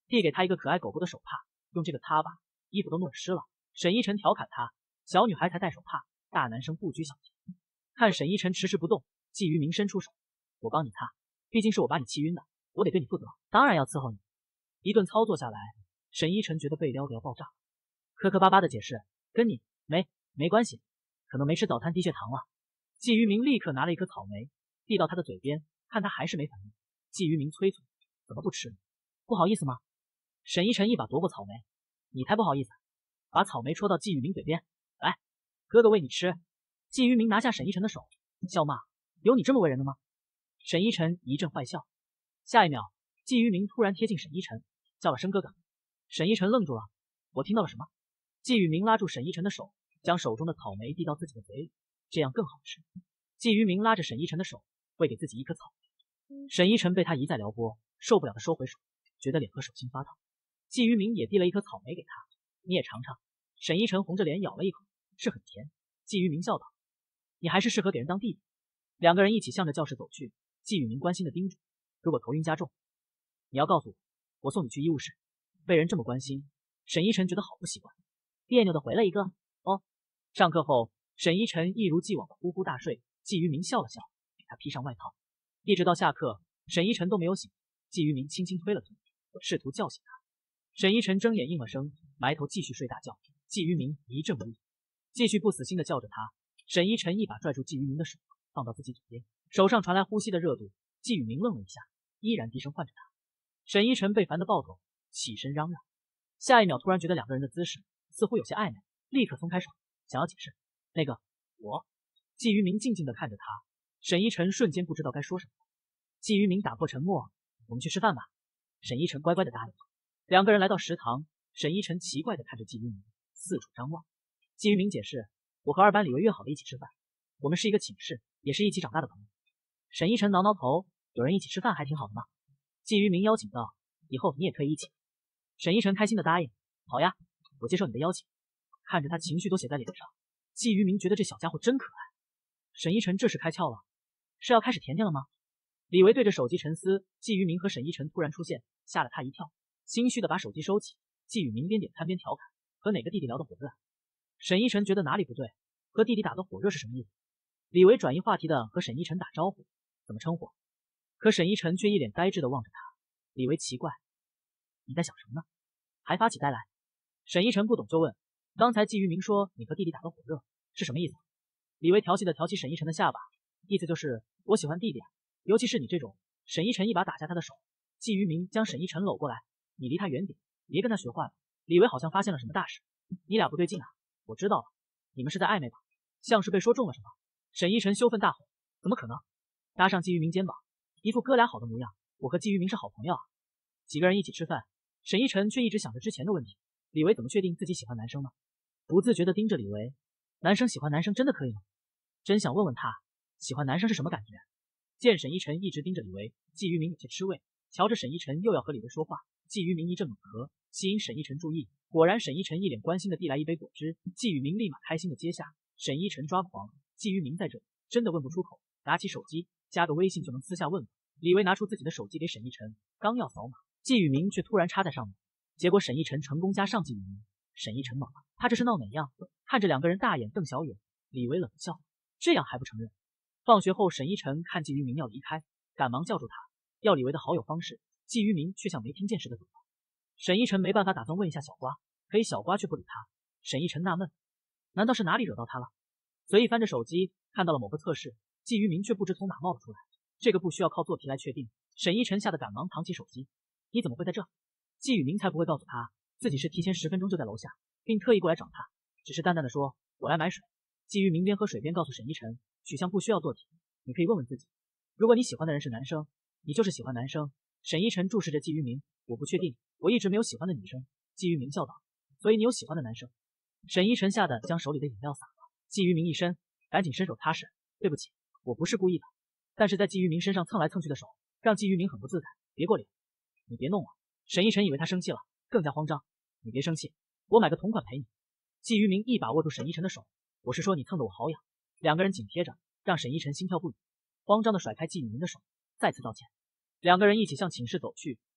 递给他一个可爱狗狗的手帕，用这个擦吧，衣服都弄湿了。沈依晨调侃他，小女孩才戴手帕，大男生不拘小节。看沈依晨迟迟不动，季于明伸出手，我帮你擦，毕竟是我把你气晕的，我得对你负责，当然要伺候你。一顿操作下来，沈依晨觉得被撩得要爆炸，磕磕巴巴的解释，跟你没关系，可能没吃早餐低血糖了。季于明立刻拿了一颗草莓递到他的嘴边，看他还是没反应，季于明催促，怎么不吃？不好意思吗？沈依晨一把夺过草莓，你才不好意思，把草莓戳到季于明嘴边，来，哥哥喂你吃。季于明拿下沈依晨的手，笑骂，有你这么喂人的吗？沈依晨一阵坏笑，下一秒，季于明突然贴近沈依晨，叫了声哥哥。沈依晨愣住了，我听到了什么？季于明拉住沈依晨的手，将手中的草莓递到自己的嘴里，这样更好吃。季于明拉着沈依晨的手，喂给自己一颗草莓。沈依晨被他一再撩拨，受不了的收回手，觉得脸和手心发烫。季于明也递了一颗草莓给他，你也尝尝。沈依晨红着脸咬了一口，是很甜。季于明笑道，你还是适合给人当弟弟。两个人一起向着教室走去，季于明关心的叮嘱，如果头晕加重，你要告诉我，我送你去医务室。被人这么关心，沈依晨觉得好不习惯，别扭的回了一个哦。上课后，沈依晨一如既往的呼呼大睡，季于明笑了笑，给他披上外套。一直到下课，沈依晨都没有醒，季于明轻轻推了推，试图叫醒他。沈依晨睁眼应了声，埋头继续睡大觉。季于明一阵无语，继续不死心的叫着他。沈依晨一把拽住季于明的手，放到自己嘴边，手上传来呼吸的热度。季于明愣了一下，依然低声唤着他。沈依晨被烦得暴走，起身嚷嚷。下一秒突然觉得两个人的姿势似乎有些暧昧，立刻松开手，想要解释。那个，我。季于明静静地看着他，沈依晨瞬间不知道该说什么。季于明打破沉默，我们去吃饭吧。沈依晨乖乖地答应。两个人来到食堂，沈依晨奇怪地看着季于明，四处张望。季于明解释，我和二班李维约好了一起吃饭，我们是一个寝室，也是一起长大的朋友。沈依晨挠挠头，有人一起吃饭还挺好的嘛。季于明邀请道，以后你也可以一起。沈依晨开心地答应，好呀，我接受你的邀请。看着他情绪都写在脸上，季于明觉得这小家伙真可爱。沈依晨这时开窍了，是要开始甜甜了吗？李维对着手机沉思，季于明和沈依晨突然出现，吓了他一跳，心虚的把手机收起。季于明边点餐边调侃，和哪个弟弟聊得火热？沈依晨觉得哪里不对，和弟弟打得火热是什么意思？李维转移话题的和沈依晨打招呼，怎么称呼？可沈依晨却一脸呆滞的望着他。李维奇怪，你在想什么呢？还发起呆来。沈依晨不懂就问，刚才季于明说你和弟弟打得火热是什么意思？李维调戏的挑起沈依晨的下巴，意思就是我喜欢弟弟啊，尤其是你这种。沈依晨一把打下他的手，季于明将沈依晨搂过来，你离他远点，别跟他学坏了。李维好像发现了什么大事，你俩不对劲啊，我知道了，你们是在暧昧吧？像是被说中了什么。沈依晨羞愤大吼，怎么可能？搭上季于明肩膀，一副哥俩好的模样，我和季于明是好朋友啊。几个人一起吃饭，沈依晨却一直想着之前的问题，李维怎么确定自己喜欢男生呢？不自觉地盯着李维，男生喜欢男生真的可以吗？真想问问他，喜欢男生是什么感觉？见沈依晨一直盯着李维，季于明有些吃味，瞧着沈依晨又要和李维说话，季于明一阵猛咳，吸引沈依晨注意。果然沈依晨一脸关心地递来一杯果汁，季于明立马开心地接下。沈依晨抓狂，季于明在这里真的问不出口，拿起手机加个微信就能私下问问。李维拿出自己的手机给沈依晨，刚要扫码，季于明却突然插在上面，结果沈依晨成功加上季于明。沈依晨懵了，他这是闹哪样？看着两个人大眼瞪小眼，李维冷笑，这样还不承认？放学后，沈依晨看季于明要离开，赶忙叫住他，要李维的好友方式。季于明却像没听见似的走了。沈依晨没办法，打算问一下小瓜，可以小瓜却不理他。沈依晨纳闷，难道是哪里惹到他了？随意翻着手机，看到了某个测试，季于明却不知从哪冒了出来。这个不需要靠做题来确定。沈依晨吓得赶忙藏起手机，你怎么会在这？季于明才不会告诉他自己是提前10分钟就在楼下，并特意过来找他，只是淡淡的说，我来买水。季于明边喝水边告诉沈依晨，取向不需要做题，你可以问问自己，如果你喜欢的人是男生，你就是喜欢男生。沈依晨注视着季于明，我不确定，我一直没有喜欢的女生。季于明笑道，所以你有喜欢的男生？沈依晨吓得将手里的饮料洒了。季于明一伸，赶紧伸手擦拭，对不起，我不是故意的。但是在季于明身上蹭来蹭去的手，让季于明很不自在。别过脸，你别弄我。沈依晨以为他生气了，更加慌张。你别生气，我买个同款陪你。季于明一把握住沈依晨的手，我是说你蹭得我好痒。两个人紧贴着，让沈依晨心跳不已，慌张地甩开季于明的手，再次道歉。两个人一起向寝室走去。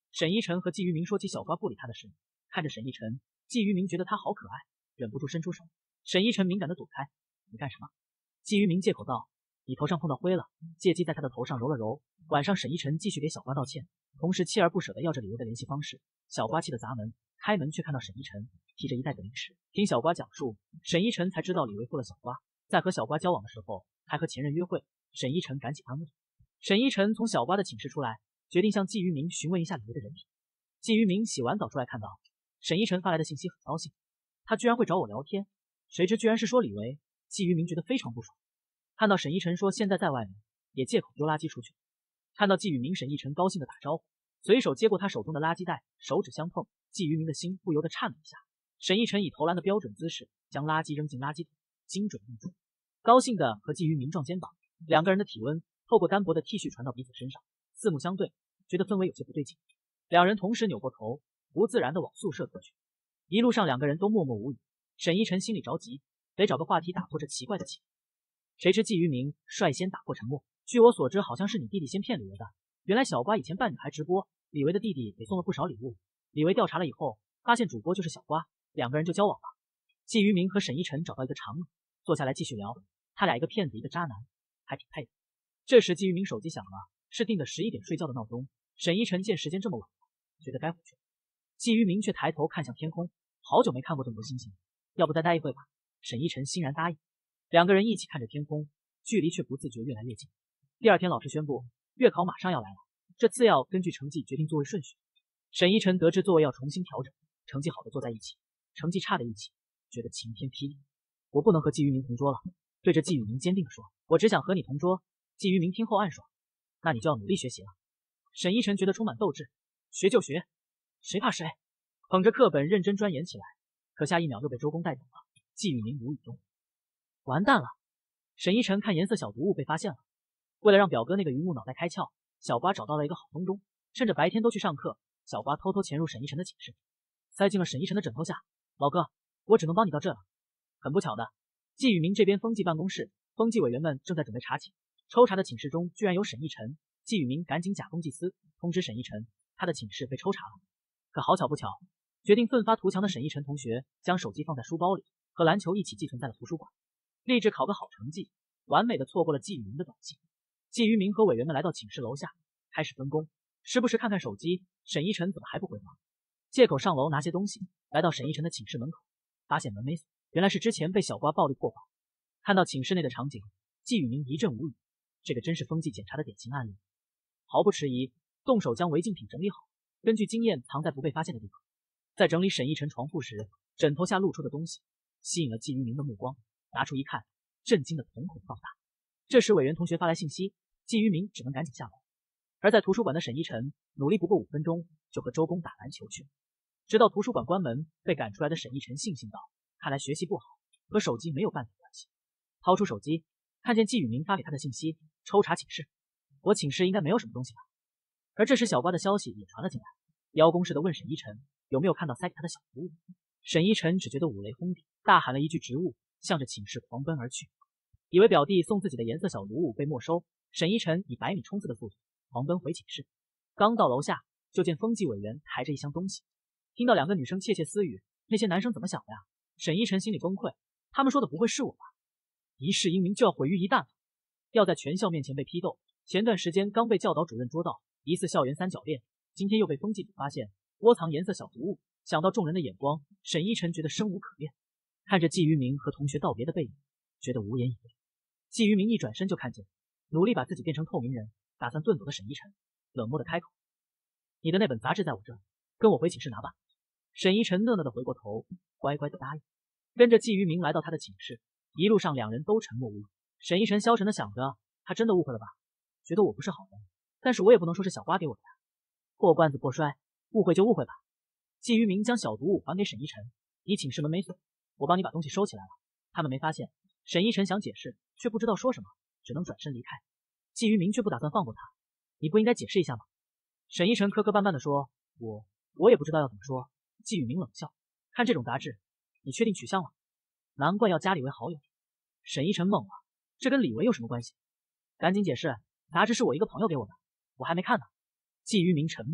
沈依晨和季于明说起小瓜不理他的事，看着沈依晨，季于明觉得他好可爱，忍不住伸出手。沈依晨敏感的躲开。你干什么？季于明借口道。你头上碰到灰了，借机在他的头上揉了揉。晚上沈依晨继续给小瓜道歉，同时锲而不舍的要着李维的联系方式。小瓜气得砸门，开门却看到沈依晨提着一袋子零食。听小瓜讲述，沈依晨才知道李维负了小瓜，在和小瓜交往的时候还和前任约会。沈依晨赶紧安慰。沈依晨从小瓜的寝室出来，决定向季于明询问一下李维的人品。季于明洗完澡出来，看到沈依晨发来的信息，很高兴，他居然会找我聊天，谁知居然是说李维。季于明觉得非常不爽。看到沈依晨说现在在外面，也借口丢垃圾出去。看到季宇明，沈依晨高兴的打招呼，随手接过他手中的垃圾袋，手指相碰，季于明的心不由得颤了一下。沈依晨以投篮的标准姿势将垃圾扔进垃圾桶，精准命中，高兴的和季于明撞肩膀，两个人的体温透过单薄的 T 恤传到彼此身上，四目相对，觉得氛围有些不对劲。两人同时扭过头，不自然的往宿舍走去。一路上两个人都默默无语，沈依晨心里着急，得找个话题打破这奇怪的气氛。谁知季于明率先打破沉默，据我所知，好像是你弟弟先骗李维的。原来小瓜以前扮女孩直播，李维的弟弟给送了不少礼物。李维调查了以后，发现主播就是小瓜，两个人就交往了。季于明和沈依晨找到一个场所，坐下来继续聊。他俩一个骗子，一个渣男，还挺配的。这时季于明手机响了，是定的11点睡觉的闹钟。沈依晨见时间这么晚了，觉得该回去了。季于明却抬头看向天空，好久没看过这么多星星，要不再待一会吧？沈依晨欣然答应。两个人一起看着天空，距离却不自觉越来越近。第二天，老师宣布月考马上要来了，这次要根据成绩决定座位顺序。沈依晨得知座位要重新调整，成绩好的坐在一起，成绩差的一起，觉得晴天霹雳。我不能和季于明同桌了，对着季宇明坚定地说，我只想和你同桌。季于明听后暗爽，那你就要努力学习了。沈依晨觉得充满斗志，学就学，谁怕谁，捧着课本认真钻研起来。可下一秒又被周公带走了，季宇明无语中。完蛋了！沈依晨看颜色小读物被发现了。为了让表哥那个榆木脑袋开窍，小瓜找到了一个好东东，趁着白天都去上课，小瓜偷偷潜入沈依晨的寝室，塞进了沈依晨的枕头下。老哥，我只能帮你到这了。很不巧的，季宇明这边风纪办公室，风纪委员们正在准备查寝，抽查的寝室中居然有沈依晨。季宇明赶紧假公济私，通知沈依晨，他的寝室被抽查了。可好巧不巧，决定奋发图强的沈依晨同学将手机放在书包里，和篮球一起寄存在了图书馆。立志考个好成绩，完美的错过了季宇明的短信。季于明和委员们来到寝室楼下，开始分工，时不时看看手机。沈依晨怎么还不回话？借口上楼拿些东西，来到沈依晨的寝室门口，发现门没锁，原来是之前被小瓜暴力破坏。看到寝室内的场景，季宇明一阵无语，这个真是风纪检查的典型案例。毫不迟疑，动手将违禁品整理好，根据经验藏在不被发现的地方。在整理沈依晨床铺时，枕头下露出的东西吸引了季于明的目光，拿出一看，震惊的瞳孔放大。这时委员同学发来信息，季于明只能赶紧下楼。而在图书馆的沈依晨努力不过5分钟，就和周公打篮球去了。直到图书馆关门，被赶出来的沈依晨悻悻道，看来学习不好和手机没有半点关系。掏出手机，看见季宇明发给他的信息，抽查寝室，我寝室应该没有什么东西吧。而这时小瓜的消息也传了进来，邀功似的问沈依晨有没有看到塞给他的小读物。沈依晨只觉得五雷轰顶，大喊了一句植物，向着寝室狂奔而去。以为表弟送自己的颜色小读物被没收，沈依晨以100米冲刺的速度狂奔回寝室。刚到楼下，就见风纪委员抬着一箱东西，听到2个女生窃窃私语，那些男生怎么想的呀？沈依晨心里崩溃，他们说的不会是我吧？一世英名就要毁于一旦了，要在全校面前被批斗。前段时间刚被教导主任捉到，疑似校园3角恋，今天又被风纪组发现窝藏颜色小读物。想到众人的眼光，沈依晨觉得生无可恋。看着季于明和同学道别的背影，觉得无言以对。季于明一转身就看见努力把自己变成透明人，打算遁走的沈依晨，冷漠的开口：“你的那本杂志在我这，跟我回寝室拿吧。”沈依晨讷讷的回过头，乖乖的答应，跟着季于明来到他的寝室。一路上两人都沉默无语。沈依晨消沉的想着，他真的误会了吧？觉得我不是好人，但是我也不能说是小瓜给我的呀。破罐子破摔，误会就误会吧。季于明将小读物还给沈依晨，你寝室门没锁，我帮你把东西收起来了，他们没发现。沈依晨想解释，却不知道说什么，只能转身离开。季于明却不打算放过他，你不应该解释一下吗？沈依晨磕磕绊绊地说，我也不知道要怎么说。季宇明冷笑，看这种杂志，你确定取向了？难怪要加李维好友。沈依晨懵了，这跟李维有什么关系？赶紧解释，杂志是我一个朋友给我的，我还没看呢。季于明沉默，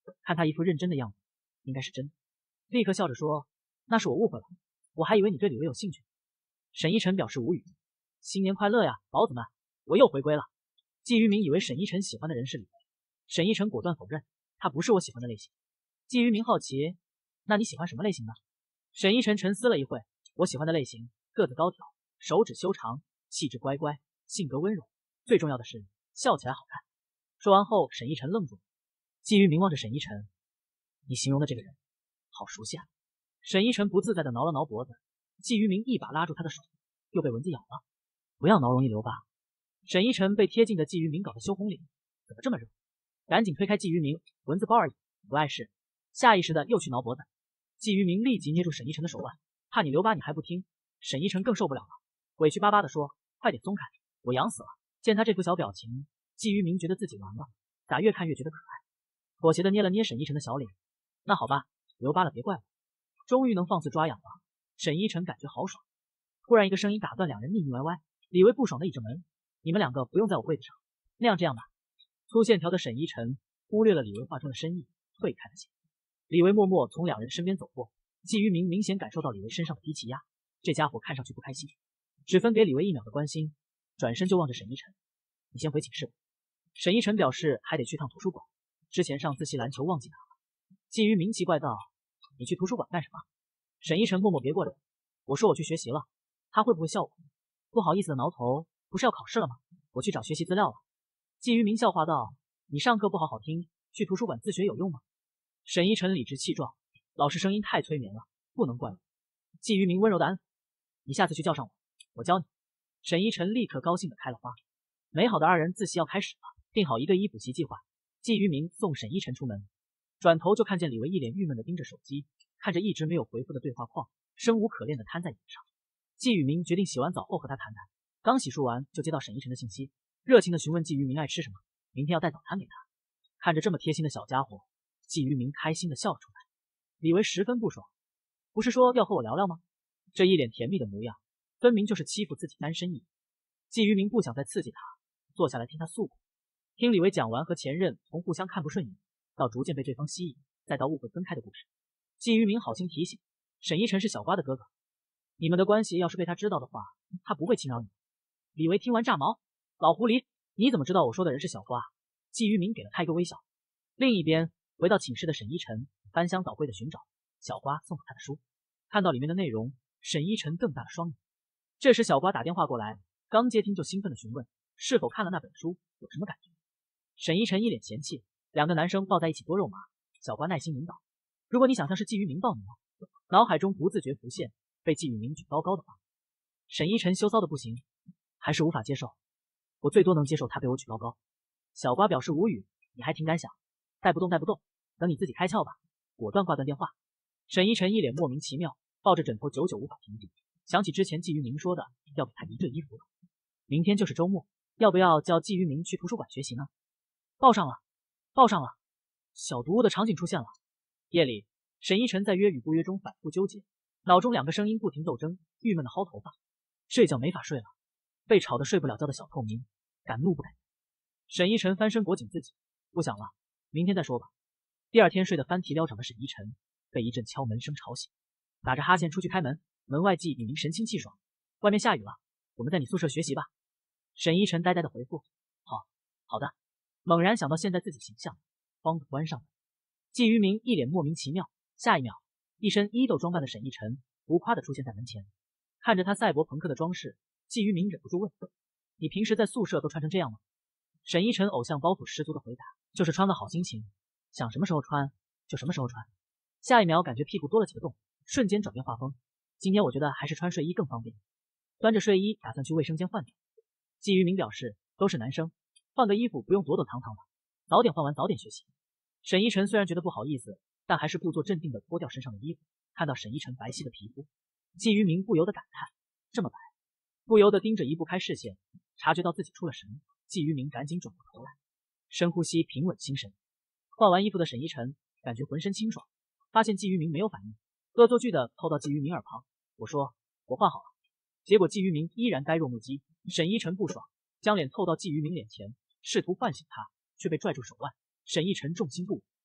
看他一副认真的样子，应该是真的。立刻笑着说：“那是我误会了，我还以为你对李维有兴趣。”沈一晨表示无语。新年快乐呀，宝子们，我又回归了。季于明以为沈一晨喜欢的人是李维，沈一晨果断否认，他不是我喜欢的类型。季于明好奇，那你喜欢什么类型呢？沈一晨沉思了一会，我喜欢的类型，个子高挑，手指修长，气质乖乖，性格温柔，最重要的是笑起来好看。说完后，沈一晨愣住了。季于明望着沈一晨，你形容的这个人好熟悉啊。沈一晨不自在地挠了挠脖子，季于明一把拉住他的手，又被蚊子咬了。不要挠，容易留疤。沈一晨被贴近的季于明搞得羞红脸，怎么这么热？赶紧推开季于明，蚊子包而已，不碍事。下意识的又去挠脖子。季于明立即捏住沈一晨的手腕，怕你留疤你还不听。沈一晨更受不了了，委屈巴巴地说：“快点松开，我痒死了。”见他这副小表情，季于明觉得自己完了，咋越看越觉得可爱，妥协的捏了捏沈一晨的小脸。那好吧，留疤了别怪我。终于能放肆抓痒了，沈一晨感觉好爽。突然一个声音打断两人腻腻歪歪，李维不爽的倚着门：“你们两个不用在我位子上，那样这样吧。”粗线条的沈一晨忽略了李维话中的深意，退开了些。李维默默从两人身边走过，季于明明显感受到李维身上的低气压，这家伙看上去不开心，只分给李维1秒的关心，转身就望着沈一晨：“你先回寝室吧。”沈一晨表示还得去趟图书馆，之前上自习篮球忘记拿了。季于明奇怪道：“你去图书馆干什么？”沈一晨默默别过脸：“我说我去学习了，他会不会笑我？不好意思的挠头，不是要考试了吗？我去找学习资料了。”季于明笑话道：“你上课不好好听，去图书馆自学有用吗？”沈一晨理直气壮：“老师声音太催眠了，不能怪我。”季于明温柔的安抚：“你下次去叫上我，我教你。”沈一晨立刻高兴的开了花。美好的二人自习要开始了，定好1对1补习计划。季于明送沈一晨出门，转头就看见李维一脸郁闷的盯着手机，看着一直没有回复的对话框，生无可恋的瘫在椅子上。季宇明决定洗完澡后和他谈谈，刚洗漱完就接到沈一晨的信息，热情的询问季于明爱吃什么，明天要带早餐给他。看着这么贴心的小家伙，季于明开心的笑了出来。李维十分不爽，不是说要和我聊聊吗？这一脸甜蜜的模样，分明就是欺负自己单身一季于明不想再刺激他，坐下来听他诉苦。听李维讲完和前任从互相看不顺眼，到逐渐被对方吸引，再到误会分开的故事，季于明好心提醒，沈一晨是小瓜的哥哥，你们的关系要是被他知道的话，他不会轻饶你。李维听完炸毛，老狐狸，你怎么知道我说的人是小瓜？季于明给了他一个微笑。另一边，回到寝室的沈一晨翻箱倒柜的寻找小瓜送给他的书，看到里面的内容，沈一晨瞪大了双眼。这时小瓜打电话过来，刚接听就兴奋的询问是否看了那本书，有什么感觉。沈一晨一脸嫌弃，两个男生抱在一起多肉麻。小瓜耐心引导，如果你想象是季于明抱你呢？脑海中不自觉浮现被季于明举高高的话。沈一晨羞臊的不行，还是无法接受，我最多能接受他被我举高高。小瓜表示无语，你还挺敢想，带不动带不动，等你自己开窍吧。果断挂断电话。沈一晨一脸莫名其妙，抱着枕头久久无法平静，想起之前季于明说的要给他1对1辅导，明天就是周末，要不要叫季于明去图书馆学习呢？报上了，报上了。小毒屋的场景出现了。夜里，沈一晨在约与不约中反复纠结，脑中2个声音不停斗争，郁闷的薅头发。睡觉没法睡了，被吵得睡不了觉的小透明，敢怒不敢言。沈一晨翻身裹紧自己，不想了，明天再说吧。第二天睡得翻蹄撩掌的沈一晨被一阵敲门声吵醒，打着哈欠出去开门，门外季雨明神清气爽，外面下雨了，我们在你宿舍学习吧。沈一晨呆呆的回复，好的。猛然想到现在自己形象，慌的关上门。季于明一脸莫名其妙，下一秒，一身伊豆装扮的沈一晨浮夸的出现在门前，看着他赛博朋克的装饰，季于明忍不住问：“你平时在宿舍都穿成这样吗？”沈一晨偶像包袱十足的回答：“就是穿的好心情，想什么时候穿就什么时候穿。”下一秒感觉屁股多了几个洞，瞬间转变画风。今天我觉得还是穿睡衣更方便。端着睡衣打算去卫生间换掉。季于明表示都是男生，换个衣服不用躲躲藏藏的，早点换完早点学习。沈一晨虽然觉得不好意思，但还是故作镇定的脱掉身上的衣服。看到沈一晨白皙的皮肤，季于明不由得感叹：这么白。不由得盯着移不开视线，察觉到自己出了神，季于明赶紧转过头来，深呼吸平稳心神。换完衣服的沈一晨感觉浑身清爽，发现季于明没有反应，恶作剧的凑到季于明耳旁，我说我换好了。结果季于明依然呆若木鸡。沈一晨不爽，将脸凑到季于明脸前，试图唤醒他，却被拽住手腕。沈一晨重心不稳，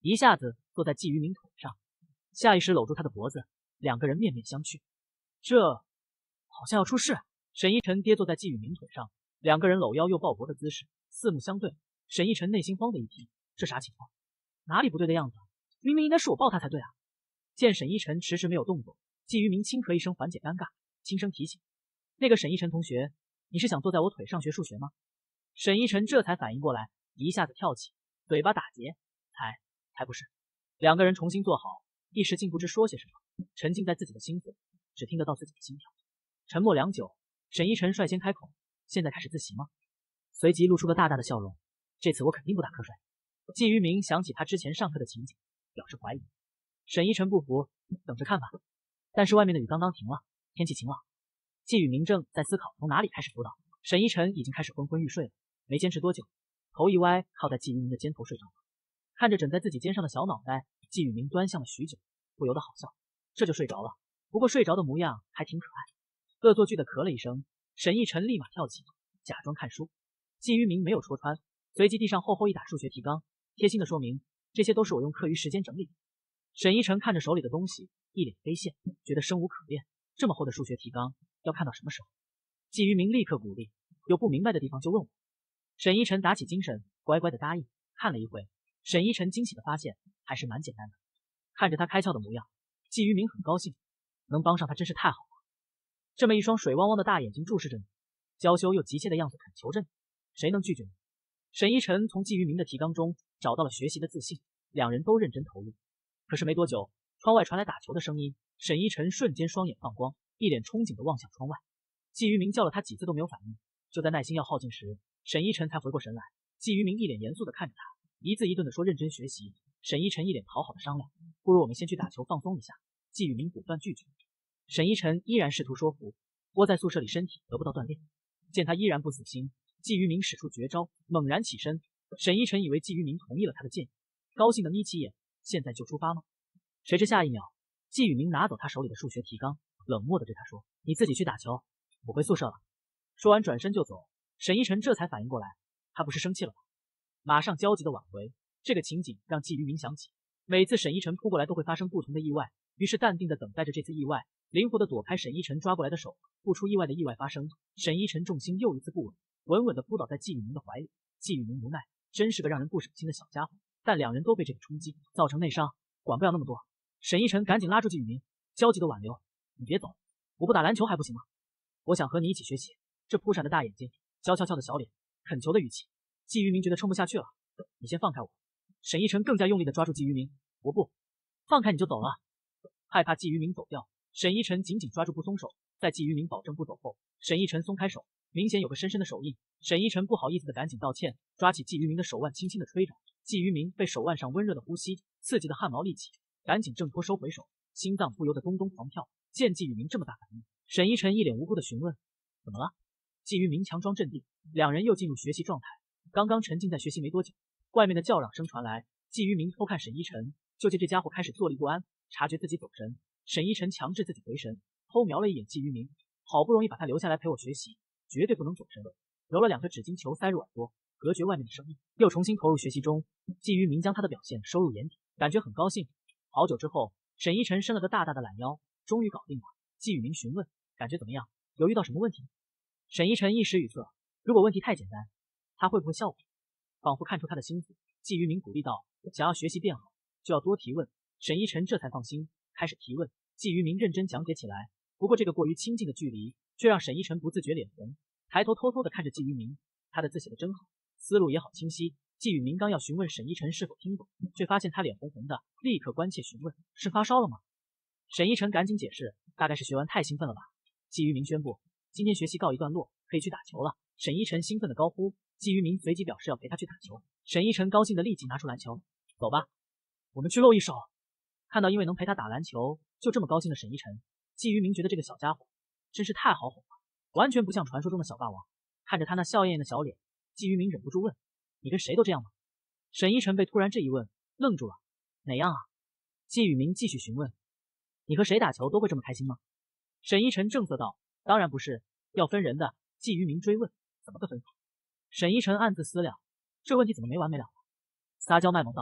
一下子坐在季于明腿上，下意识搂住他的脖子，两个人面面相觑。这好像要出事。沈一晨跌坐在季宇明腿上，两个人搂腰又抱脖的姿势，四目相对。沈一晨内心慌的一批，这啥情况？哪里不对的样子？明明应该是我抱他才对啊！见沈一晨迟迟没有动作，季于明轻咳一声缓解尴尬，轻声提醒：“那个沈一晨同学，你是想坐在我腿上学数学吗？”沈一晨这才反应过来，一下子跳起，嘴巴打结：“才不是！”两个人重新坐好，一时竟不知说些什么，沉浸在自己的心思，只听得到自己的心跳。沉默良久，沈一晨率先开口：“现在开始自习吗？”随即露出个大大的笑容：“这次我肯定不打瞌睡。”季于明想起他之前上课的情景，表示怀疑。沈一晨不服：“等着看吧。”但是外面的雨刚刚停了，天气晴朗。季宇明正在思考从哪里开始辅导，沈一晨已经开始昏昏欲睡了，没坚持多久，头一歪，靠在季于明的肩头睡着了。看着枕在自己肩上的小脑袋，季宇明端详了许久，不由得好笑，这就睡着了。不过睡着的模样还挺可爱。恶作剧的咳了一声，沈一晨立马跳起，假装看书。季于明没有戳穿，随即递上厚厚一沓数学提纲，贴心的说明这些都是我用课余时间整理的。沈一晨看着手里的东西，一脸飞现，觉得生无可恋。这么厚的数学提纲要看到什么时候？季于明立刻鼓励，有不明白的地方就问我。沈一晨打起精神，乖乖的答应。看了一会，沈一晨惊喜的发现还是蛮简单的。看着他开窍的模样，季于明很高兴，能帮上他真是太好了。这么一双水汪汪的大眼睛注视着你，娇羞又急切的样子恳求着你，谁能拒绝你？沈一晨从季于明的提纲中找到了学习的自信，两人都认真投入。可是没多久，窗外传来打球的声音，沈一晨瞬间双眼放光，一脸憧憬的望向窗外。季于明叫了他几次都没有反应，就在耐心要耗尽时，沈一晨才回过神来。季于明一脸严肃的看着他，一字一顿的说认真学习。沈一晨一脸讨好的商量，不如我们先去打球放松一下。季于明果断拒绝。沈一晨依然试图说服，窝在宿舍里身体得不到锻炼。见他依然不死心，季于明使出绝招，猛然起身。沈一晨以为季于明同意了他的建议，高兴的眯起眼，现在就出发吗？谁知下一秒，季宇明拿走他手里的数学提纲，冷漠的对他说：“你自己去打球，我回宿舍了。”说完转身就走。沈一晨这才反应过来，他不是生气了吧？马上焦急的挽回。这个情景让季于明想起，每次沈一晨扑过来都会发生不同的意外，于是淡定的等待着这次意外，灵活的躲开沈一晨抓过来的手。不出意外的意外发生，沈一晨重心又一次不稳，稳稳的扑倒在季宇明的怀里。季宇明无奈，真是个让人不省心的小家伙。但两人都被这个冲击造成内伤，管不了那么多。沈一晨赶紧拉住季宇明，焦急的挽留：“你别走，我不打篮球还不行吗？我想和你一起学习。”这扑闪的大眼睛，娇俏俏的小脸，恳求的语气，季于明觉得撑不下去了：“你先放开我。”沈一晨更加用力的抓住季于明：“我不放开你就走了。”害怕季于明走掉，沈一晨紧紧抓住不松手。在季于明保证不走后，沈一晨松开手，明显有个深深的手印。沈一晨不好意思的赶紧道歉，抓起季于明的手腕轻轻的吹着。季于明被手腕上温热的呼吸刺激的汗毛立起，赶紧挣脱收回手，心脏不由得咚咚狂跳。见季于明这么大反应，沈一晨一脸无辜的询问：“怎么了？”季于明强装镇定，两人又进入学习状态。刚刚沉浸在学习没多久，外面的叫嚷声传来。季于明偷看沈一晨，就见这家伙开始坐立不安，察觉自己走神。沈一晨强制自己回神，偷瞄了一眼季于明，好不容易把他留下来陪我学习，绝对不能走神。揉了2颗纸巾球塞入耳朵，隔绝外面的声音，又重新投入学习中。季于明将他的表现收入眼底，感觉很高兴。好久之后，沈一晨伸了个大大的懒腰，终于搞定了。季于明询问：“感觉怎么样？有遇到什么问题？”沈一晨一时语塞，如果问题太简单，他会不会笑我？仿佛看出他的心思，季于明鼓励道：“想要学习变好，就要多提问。”沈一晨这才放心，开始提问。季于明认真讲解起来，不过这个过于亲近的距离，却让沈一晨不自觉脸红，抬头偷偷的看着季于明。他的字写的真好，思路也好清晰。季宇明刚要询问沈一晨是否听懂，却发现他脸红红的，立刻关切询问：“是发烧了吗？”沈一晨赶紧解释：“大概是学完太兴奋了吧。”季于明宣布：“今天学习告一段落，可以去打球了。”沈一晨兴奋的高呼，季于明随即表示要陪他去打球。沈一晨高兴的立即拿出篮球：“走吧，我们去露一手。”看到因为能陪他打篮球就这么高兴的沈一晨，季于明觉得这个小家伙真是太好哄了，完全不像传说中的小霸王。看着他那笑艳艳的小脸，季于明忍不住问：“你跟谁都这样吗？”沈一晨被突然这一问愣住了：“哪样啊？”季宇明继续询问：“你和谁打球都会这么开心吗？”沈一晨正色道：“当然不是，要分人的。”季于明追问：“怎么个分法？”沈一晨暗自思量，这问题怎么没完没了？撒娇卖萌道：“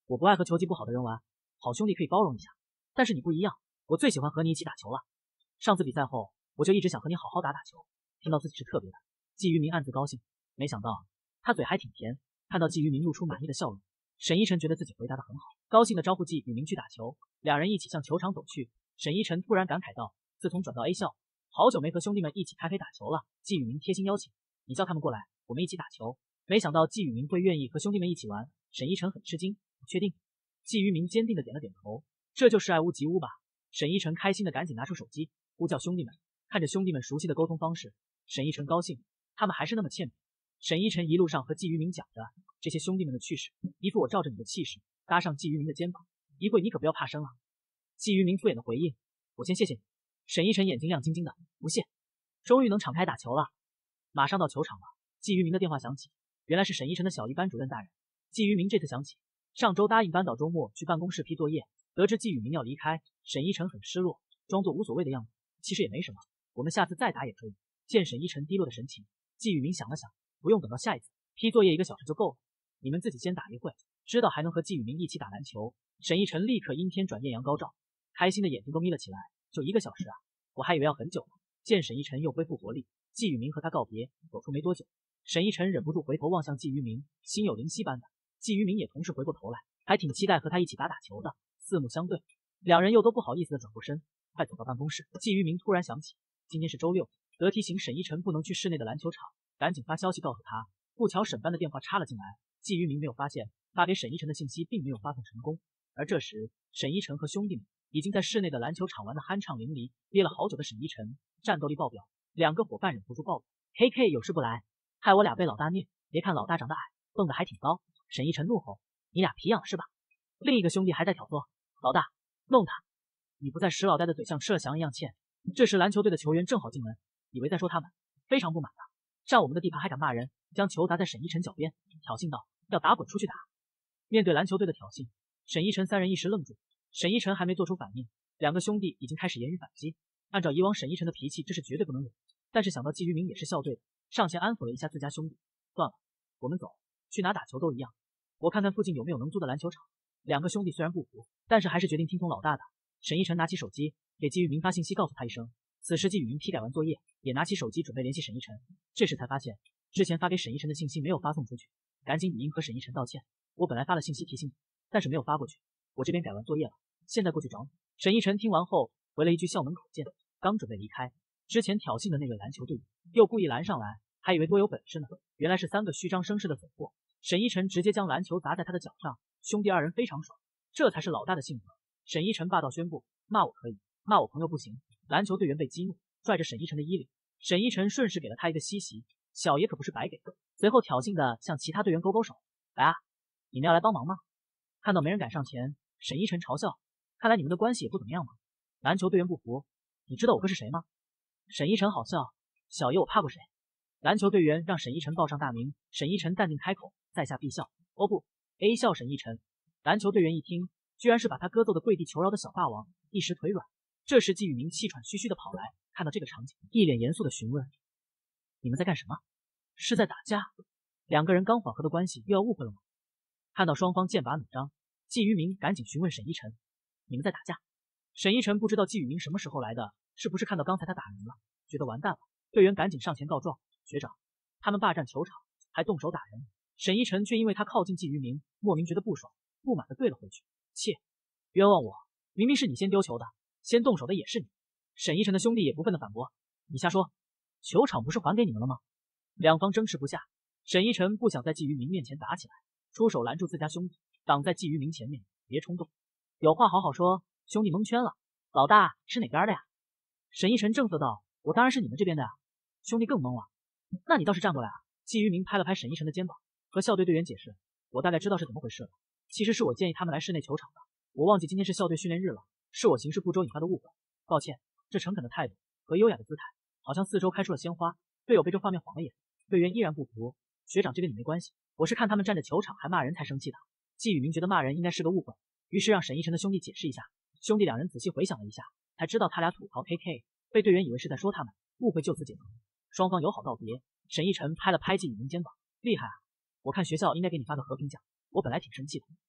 我不爱和球技不好的人玩，好兄弟可以包容一下。但是你不一样，我最喜欢和你一起打球了。上次比赛后，我就一直想和你好好打打球。听到自己是特别的，季于明暗自高兴。没想到他嘴还挺甜。看到季于明露出满意的笑容，沈一晨觉得自己回答的很好，高兴的招呼季宇明去打球。两人一起向球场走去。沈一晨突然感慨道：“自从转到 A 校，好久没和兄弟们一起开黑打球了。”季宇明贴心邀请：“你叫他们过来，我们一起打球。”没想到季宇明会愿意和兄弟们一起玩。沈一晨很吃惊：“确定？”季于明坚定的点了点头：“这就是爱屋及乌吧。”沈一晨开心的赶紧拿出手机，呼叫兄弟们。看着兄弟们熟悉的沟通方式，沈一晨高兴，他们还是那么欠扁。沈一晨一路上和季于明讲着这些兄弟们的趣事，一副我罩着你的气势，搭上季于明的肩膀：“一会你可不要怕生啊。”季于明敷衍的回应：“我先谢谢你。”沈一晨眼睛亮晶晶的：“不谢。”终于能敞开打球了。马上到球场了，季于明的电话响起，原来是沈一晨的小一班主任大人。季于明这次想起上周答应班导周末去办公室批作业，得知季宇明要离开，沈一晨很失落，装作无所谓的样子。其实也没什么，我们下次再打也可以。见沈一晨低落的神情，季宇明想了想，不用等到下一次，批作业1个小时就够了，你们自己先打一会，知道还能和季宇明一起打篮球。沈一晨立刻阴天转艳阳高照，开心的眼睛都眯了起来。就1个小时啊，我还以为要很久呢。见沈一晨又恢复活力，季宇明和他告别，走出没多久，沈一晨忍不住回头望向季于明，心有灵犀般的。季于明也同时回过头来，还挺期待和他一起打打球的。四目相对，两人又都不好意思的转过身。快走到办公室，季于明突然想起今天是周六，得提醒沈一晨不能去室内的篮球场，赶紧发消息告诉他。不巧沈班的电话插了进来，季于明没有发现发给沈一晨的信息并没有发送成功。而这时沈一晨和兄弟们已经在室内的篮球场玩得酣畅淋漓，憋了好久的沈一晨战斗力爆表，两个伙伴忍不住抱怨：“KK 有事不来，害我俩被老大虐。别看老大长得矮，蹦得还挺高。”沈一晨怒吼：“你俩皮痒了是吧？”另一个兄弟还在挑唆：“老大，弄他！你不在使老大的嘴像吃了翔一样欠。”这时篮球队的球员正好进门，以为在说他们，非常不满的：“占我们的地盘还敢骂人！”将球砸在沈一晨脚边，挑衅道：“要打滚出去打！”面对篮球队的挑衅，沈一晨三人一时愣住。沈一晨还没做出反应，两个兄弟已经开始言语反击。按照以往沈一晨的脾气，这是绝对不能忍。但是想到季于明也是校队的，上前安抚了一下自家兄弟：“算了，我们走，去哪打球都一样。我看看附近有没有能租的篮球场。”两个兄弟虽然不服，但是还是决定听从老大的。沈一晨拿起手机给季于明发信息，告诉他一声。此时季宇明批改完作业，也拿起手机准备联系沈一晨，这时才发现之前发给沈一晨的信息没有发送出去，赶紧语音和沈一晨道歉：“我本来发了信息提醒你，但是没有发过去，我这边改完作业了，现在过去找你。”沈一晨听完后回了一句校门口见，刚准备离开，之前挑衅的那位篮球队员又故意拦上来，还以为多有本事呢，原来是3个虚张声势的匪货。沈一晨直接将篮球砸在他的脚上，兄弟二人非常爽，这才是老大的性格。沈一晨霸道宣布：“骂我可以，骂我朋友不行。”篮球队员被激怒，拽着沈一晨的衣领，沈一晨顺势给了他一个西袭，小爷可不是白给的。随后挑衅的向其他队员勾勾手：“来啊，你们要来帮忙吗？”看到没人敢上前，沈一晨嘲笑：“看来你们的关系也不怎么样嘛。”篮球队员不服：“你知道我哥是谁吗？”沈一晨好笑：“小爷我怕过谁？”篮球队员让沈一晨报上大名，沈一晨淡定开口：“在下 B 校。”哦不 ，A 校沈一晨。篮球队员一听，居然是把他哥揍得跪地求饶的小霸王，一时腿软。这时季宇明气喘吁吁的跑来，看到这个场景，一脸严肃的询问：“你们在干什么？是在打架？两个人刚缓和的关系又要误会了吗？”看到双方剑拔弩张，季宇明赶紧询问沈一晨：“你们在打架？”沈一晨不知道季宇明什么时候来的，是不是看到刚才他打人了，觉得完蛋了？队员赶紧上前告状：“学长，他们霸占球场，还动手打人。”沈一晨却因为他靠近季宇明，莫名觉得不爽，不满地怼了回去：“切，冤枉我！明明是你先丢球的，先动手的也是你。”沈一晨的兄弟也不忿地反驳：“你瞎说，球场不是还给你们了吗？”两方争持不下，沈一晨不想在季宇明面前打起来，出手拦住自家兄弟，挡在季宇明前面：“别冲动，有话好好说。”兄弟蒙圈了：“老大是哪边的呀？”沈一晨正色道：“我当然是你们这边的呀。”兄弟更懵了：“那你倒是站过来啊！”季宇明拍了拍沈一晨的肩膀，和校队队员解释：“我大概知道是怎么回事了，其实是我建议他们来室内球场的，我忘记今天是校队训练日了，是我行事不周引发的误会，抱歉。”这诚恳的态度和优雅的姿态，好像四周开出了鲜花。队友被这画面晃了眼，队员依然不服：“学长，这跟你没关系，我是看他们占着球场还骂人才生气的。”季宇明觉得骂人应该是个误会，于是让沈一晨的兄弟解释一下。兄弟两人仔细回想了一下，才知道他俩吐槽 KK， 被队员以为是在说他们，误会就此解除。双方友好道别，沈一晨拍了拍季宇明肩膀：“厉害啊！我看学校应该给你发个和平奖，我本来挺生气的，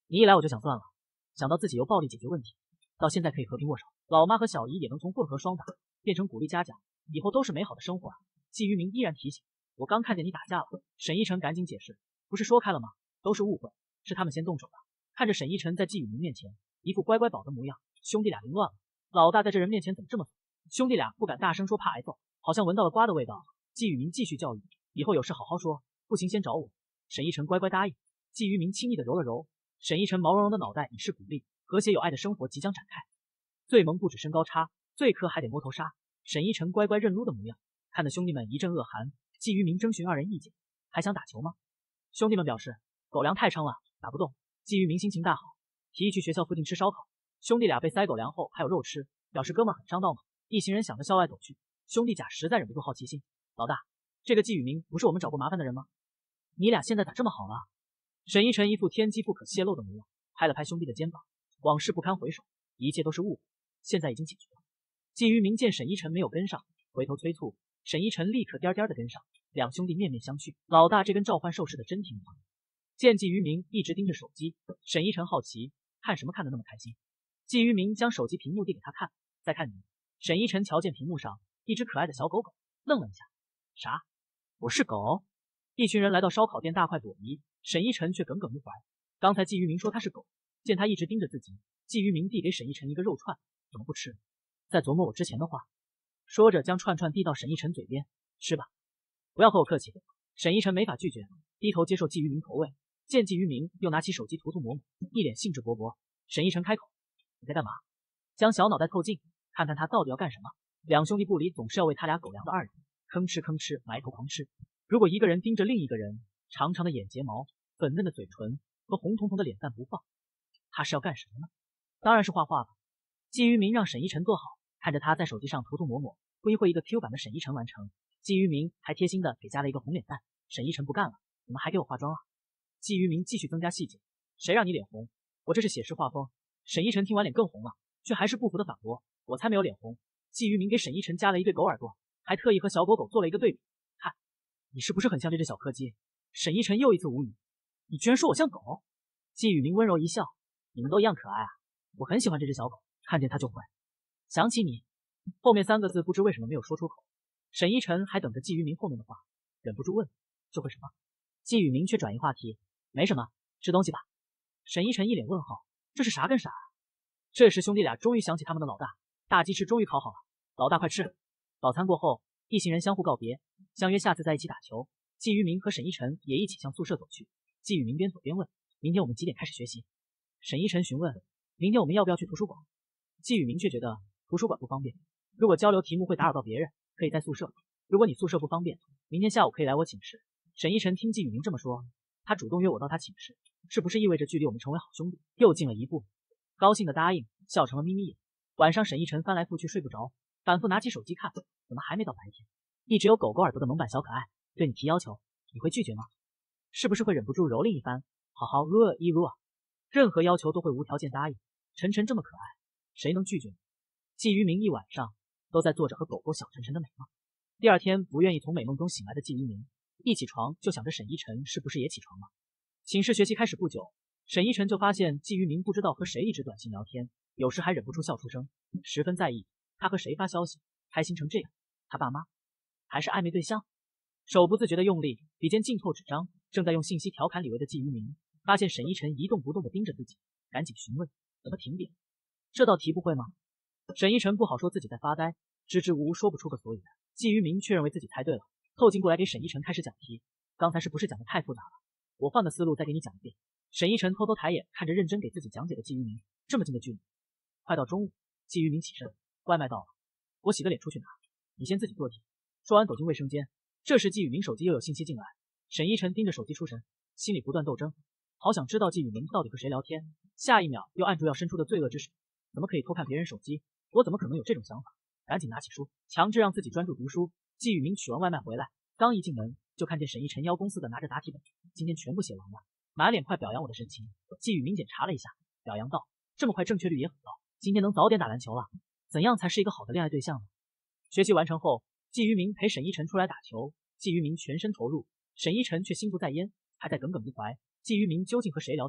你一来我就想算了，想到自己用暴力解决问题，到现在可以和平握手，老妈和小姨也能从混合双打变成鼓励嘉奖，以后都是美好的生活啊。季于明依然提醒，我刚看见你打架了。沈一晨赶紧解释，不是说开了吗？都是误会，是他们先动手的。看着沈一晨在季雨明面前一副乖乖宝的模样，兄弟俩凌乱了。老大在这人面前怎么这么怂？兄弟俩不敢大声说，怕挨揍，好像闻到了瓜的味道。季雨明继续教育，以后有事好好说，不行先找我。沈一晨乖乖答应。季于明轻易的揉了揉沈一晨毛茸茸的脑袋，以示鼓励。和谐有爱的生活即将展开。最萌不止身高差，最磕还得摸头杀。沈一晨乖乖认撸的模样，看得兄弟们一阵恶寒。季于明征询二人意见，还想打球吗？兄弟们表示狗粮太撑了，打不动。季于明心情大好，提议去学校附近吃烧烤。兄弟俩被塞狗粮后还有肉吃，表示哥们很上道嘛。一行人想着校外走去，兄弟甲实在忍不住好奇心，老大，这个季雨明不是我们找过麻烦的人吗？你俩现在咋这么好了？沈一晨一副天机不可泄露的模样，拍了拍兄弟的肩膀，往事不堪回首，一切都是误会，现在已经解决了。季于明见沈一晨没有跟上，回头催促，沈一晨立刻颠颠的跟上，两兄弟面面相觑。老大这根召唤兽似的真听话。见季于明一直盯着手机，沈一晨好奇，看什么看得那么开心？季于明将手机屏幕递给他看，再看你。沈一晨瞧见屏幕上一只可爱的小狗狗，愣了一下，啥？我是狗？一群人来到烧烤店大快朵颐，沈一晨却耿耿于怀。刚才季于明说他是狗，见他一直盯着自己，季于明递给沈一晨一个肉串，怎么不吃？再琢磨我之前的话。说着将串串递到沈一晨嘴边，吃吧，不要和我客气。沈一晨没法拒绝，低头接受季于明投喂。见季于明又拿起手机涂涂抹抹，一脸兴致勃勃。沈一晨开口，你在干嘛？将小脑袋凑近，看看他到底要干什么。两兄弟不离总是要喂他俩狗粮的二人，吭哧吭哧埋头狂吃。如果一个人盯着另一个人，长长的眼睫毛、粉嫩的嘴唇和红彤彤的脸蛋不放，他是要干什么呢？当然是画画了。季于明让沈一晨坐好，看着他在手机上涂涂抹抹，不一会一个 Q 版的沈一晨完成。季于明还贴心的给加了一个红脸蛋。沈一晨不干了，你们还给我化妆啊？季于明继续增加细节，谁让你脸红？我这是写实画风。沈一晨听完脸更红了，却还是不服的反驳，我才没有脸红。季于明给沈一晨加了一对狗耳朵，还特意和小狗狗做了一个对比，看你是不是很像这只小柯基？沈一晨又一次无语，你居然说我像狗？季雨明温柔一笑，你们都一样可爱啊，我很喜欢这只小狗，看见它就会想起你。后面三个字不知为什么没有说出口，沈一晨还等着季于明后面的话，忍不住问，就会什么？季雨明却转移话题，没什么，吃东西吧。沈一晨一脸问号，这是啥跟啥啊？这时兄弟俩终于想起他们的老大，大鸡翅终于烤好了，老大快吃。早餐过后，一行人相互告别，相约下次在一起打球。季于明和沈一晨也一起向宿舍走去。季雨明边走边问，明天我们几点开始学习？沈一晨询问，明天我们要不要去图书馆？季雨明却觉得图书馆不方便，如果交流题目会打扰到别人，可以在宿舍。如果你宿舍不方便，明天下午可以来我寝室。沈一晨听季雨明这么说，他主动约我到他寝室，是不是意味着距离我们成为好兄弟又近了一步？高兴的答应，笑成了眯眯眼。晚上沈一晨翻来覆去睡不着，反复拿起手机看，怎么还没到白天？一直有狗狗耳朵的萌版小可爱对你提要求，你会拒绝吗？是不是会忍不住蹂躏一番，好好一啊？任何要求都会无条件答应。晨晨这么可爱，谁能拒绝呢？季于明一晚上都在做着和狗狗小晨晨的美梦。第二天不愿意从美梦中醒来的季于明，一起床就想着沈一晨是不是也起床了。寝室学习开始不久，沈一晨就发现季于明不知道和谁一直短信聊天，有时还忍不住笑出声，十分在意他和谁发消息，开心成这样，他爸妈还是暧昧对象？手不自觉的用力，笔尖浸透纸张，正在用信息调侃李维的季于明，发现沈一晨一动不动的盯着自己，赶紧询问，怎么停点？这道题不会吗？沈一晨不好说自己在发呆，支支吾吾说不出个所以然。季于明却认为自己猜对了，凑近过来给沈一晨开始讲题。刚才是不是讲的太复杂了？我换个思路再给你讲一遍。沈一晨偷偷抬眼看着认真给自己讲解的季于明，这么近的距离。快到中午，季于明起身，外卖到了，我洗个脸出去拿，你先自己做题。说完走进卫生间，这时季雨明手机又有信息进来，沈一晨盯着手机出神，心里不断斗争，好想知道季雨明到底和谁聊天，下一秒又暗出要伸出的罪恶之手，怎么可以偷看别人手机？我怎么可能有这种想法？赶紧拿起书，强制让自己专注读书。季雨明取完外卖回来，刚一进门就看见沈一晨邀公司的拿着答题本，今天全部写完了，满脸快表扬我的神情。季雨明检查了一下，表扬道，这么快正确率也很高，今天能早点打篮球了。怎样才是一个好的恋爱对象呢？学习完成后，季于明陪沈一晨出来打球，季于明全身投入，沈一晨却心不在焉，还在耿耿于怀。季于明究竟和谁聊天？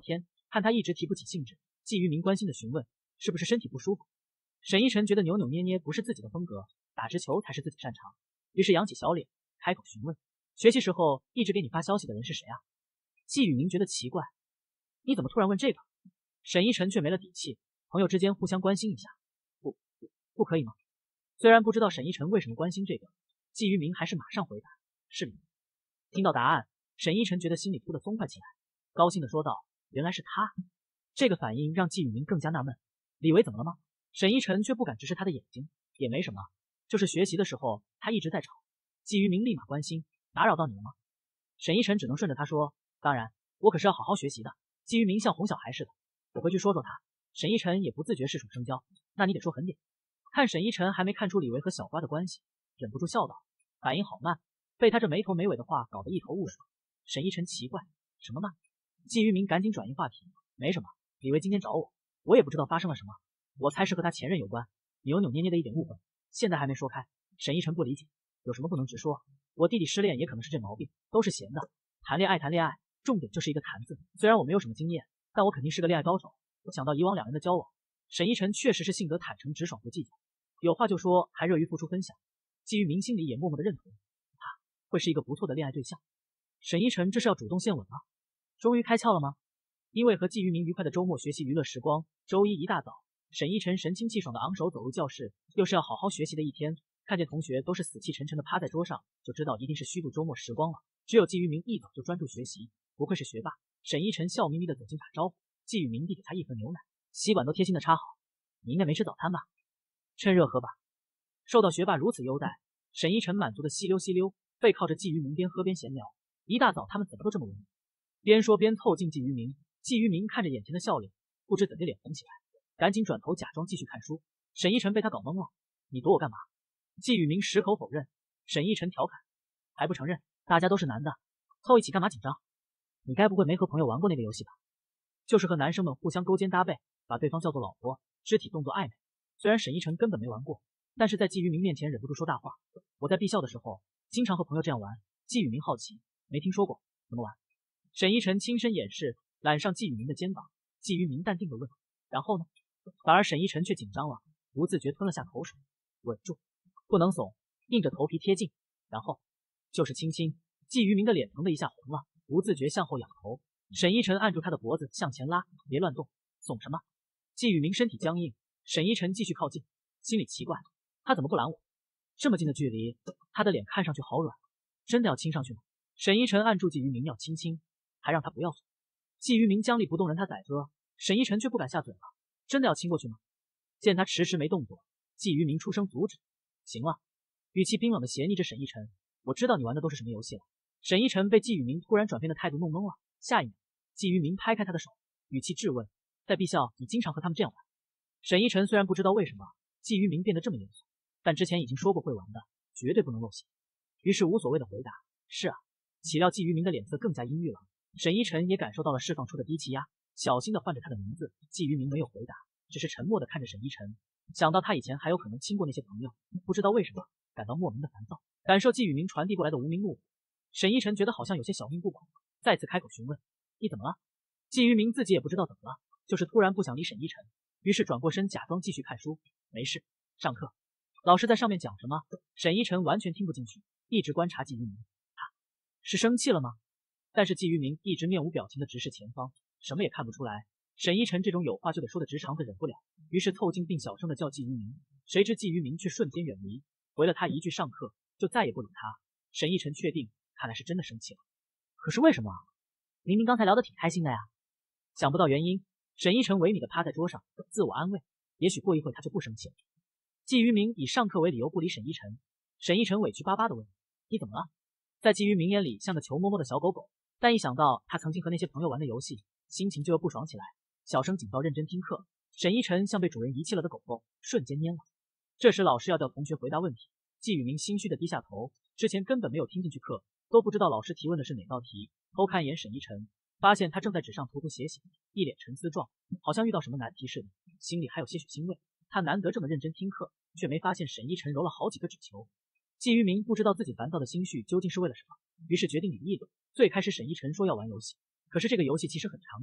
看他一直提不起兴致，季于明关心的询问是不是身体不舒服。沈一晨觉得扭扭捏捏不是自己的风格，打直球才是自己擅长，于是扬起小脸，开口询问：学习时候一直给你发消息的人是谁啊？季宇明觉得奇怪，你怎么突然问这个？沈一晨却没了底气，朋友之间互相关心一下，不可以吗？虽然不知道沈一晨为什么关心这个，季于明还是马上回答：是李。听到答案，沈一晨觉得心里突的松快起来，高兴地说道：原来是他。这个反应让季宇明更加纳闷，李维怎么了吗？沈一晨却不敢直视他的眼睛，也没什么，就是学习的时候他一直在吵。季于明立马关心：打扰到你了吗？沈一晨只能顺着他说：当然，我可是要好好学习的。季于明像哄小孩似的，我回去说说他。沈一晨也不自觉是宠生娇，那你得说狠点。看沈一晨还没看出李维和小瓜的关系，忍不住笑道：反应好慢，被他这没头没尾的话搞得一头雾水。沈一晨奇怪：什么慢？季于明赶紧转移话题：没什么，李维今天找我也不知道发生了什么，我猜是和他前任有关，扭扭捏捏的一点误会，现在还没说开。沈一晨不理解，有什么不能直说？我弟弟失恋也可能是这毛病，都是闲的。谈恋爱，重点就是一个谈字。虽然我没有什么经验，但我肯定是个恋爱高手。想到以往两人的交往，沈一晨确实是性格坦诚直爽不计较，有话就说，还乐于付出分享。季于明心里也默默的认同，他会是一个不错的恋爱对象。沈一晨这是要主动献吻了？终于开窍了吗？因为和季于明愉快的周末学习娱乐时光，周一一大早，沈一晨神清气爽的昂首走入教室，又是要好好学习的一天。看见同学都是死气沉沉的趴在桌上，就知道一定是虚度周末时光了。只有季于明一早就专注学习，不愧是学霸。沈一晨笑眯眯的走近打招呼，季于明递给他一盒牛奶，吸管都贴心的插好。你应该没吃早餐吧？趁热喝吧。受到学霸如此优待，沈一晨满足的吸溜，背靠着季于明边喝边闲聊。一大早他们怎么都这么文明？边说边凑近季于明，季于明看着眼前的笑脸，不知怎的脸红起来，赶紧转头假装继续看书。沈一晨被他搞懵了，你躲我干嘛？季宇明矢口否认。沈一晨调侃，还不承认？大家都是男的，凑一起干嘛紧张？你该不会没和朋友玩过那个游戏吧？就是和男生们互相勾肩搭背，把对方叫做老婆，肢体动作暧昧。虽然沈一晨根本没玩过，但是在季宇明面前忍不住说大话。我在毕校的时候，经常和朋友这样玩。季宇明好奇，没听说过，怎么玩？沈一晨亲身演示，揽上季宇明的肩膀。季宇明淡定地问，然后呢？反而沈一晨却紧张了，不自觉吞了下口水，稳住，不能怂，硬着头皮贴近，然后就是亲亲。季于明的脸腾的一下红了，不自觉向后仰头。沈一晨按住他的脖子向前拉，别乱动，怂什么？季宇明身体僵硬，沈一晨继续靠近，心里奇怪，他怎么不拦我？这么近的距离，他的脸看上去好软，真的要亲上去吗？沈一晨按住季于明要亲亲，还让他不要怂。季于明僵立不动，任他宰割，沈一晨却不敢下嘴了，真的要亲过去吗？见他迟迟没动作，季于明出声阻止。行了，语气冰冷的斜睨着沈一晨，我知道你玩的都是什么游戏了。沈一晨被季宇明突然转变的态度弄懵了，下一秒，季于明拍开他的手，语气质问，在毕校你经常和他们这样玩？沈一晨虽然不知道为什么季于明变得这么严肃，但之前已经说过会玩的，绝对不能露馅，于是无所谓的回答，是啊。岂料季于明的脸色更加阴郁了，沈一晨也感受到了释放出的低气压，小心的唤着他的名字。季于明没有回答，只是沉默的看着沈一晨。想到他以前还有可能亲过那些朋友，不知道为什么感到莫名的烦躁。感受季宇明传递过来的无名怒火，沈一晨觉得好像有些小命不保，再次开口询问，你怎么了？季宇明自己也不知道怎么了，就是突然不想理沈一晨，于是转过身假装继续看书。没事，上课老师在上面讲什么？沈一晨完全听不进去，一直观察季宇明，他是生气了吗？但是季宇明一直面无表情的直视前方，什么也看不出来。沈一晨这种有话就得说的直肠子忍不了，于是凑近并小声的叫季于明，谁知季于明却瞬间远离，回了他一句上课，就再也不理他。沈一晨确定，看来是真的生气了。可是为什么？明明刚才聊得挺开心的呀。想不到原因，沈一晨萎靡的趴在桌上，自我安慰，也许过一会他就不生气了。季于明以上课为理由不理沈一晨，沈一晨委屈巴巴的问，你怎么了？在季于明眼里像个求摸摸的小狗狗，但一想到他曾经和那些朋友玩的游戏，心情就又不爽起来。小声警告认真听课，沈一晨像被主人遗弃了的狗狗，瞬间蔫了。这时老师要叫同学回答问题，季宇明心虚的低下头，之前根本没有听进去课，都不知道老师提问的是哪道题。偷看一眼沈一晨，发现他正在纸上涂涂写写，一脸沉思状，好像遇到什么难题似的，心里还有些许欣慰。他难得这么认真听课，却没发现沈一晨揉了好几个纸球。季于明不知道自己烦躁的心绪究竟是为了什么，于是决定理议论。最开始沈一晨说要玩游戏，可是这个游戏其实很常见，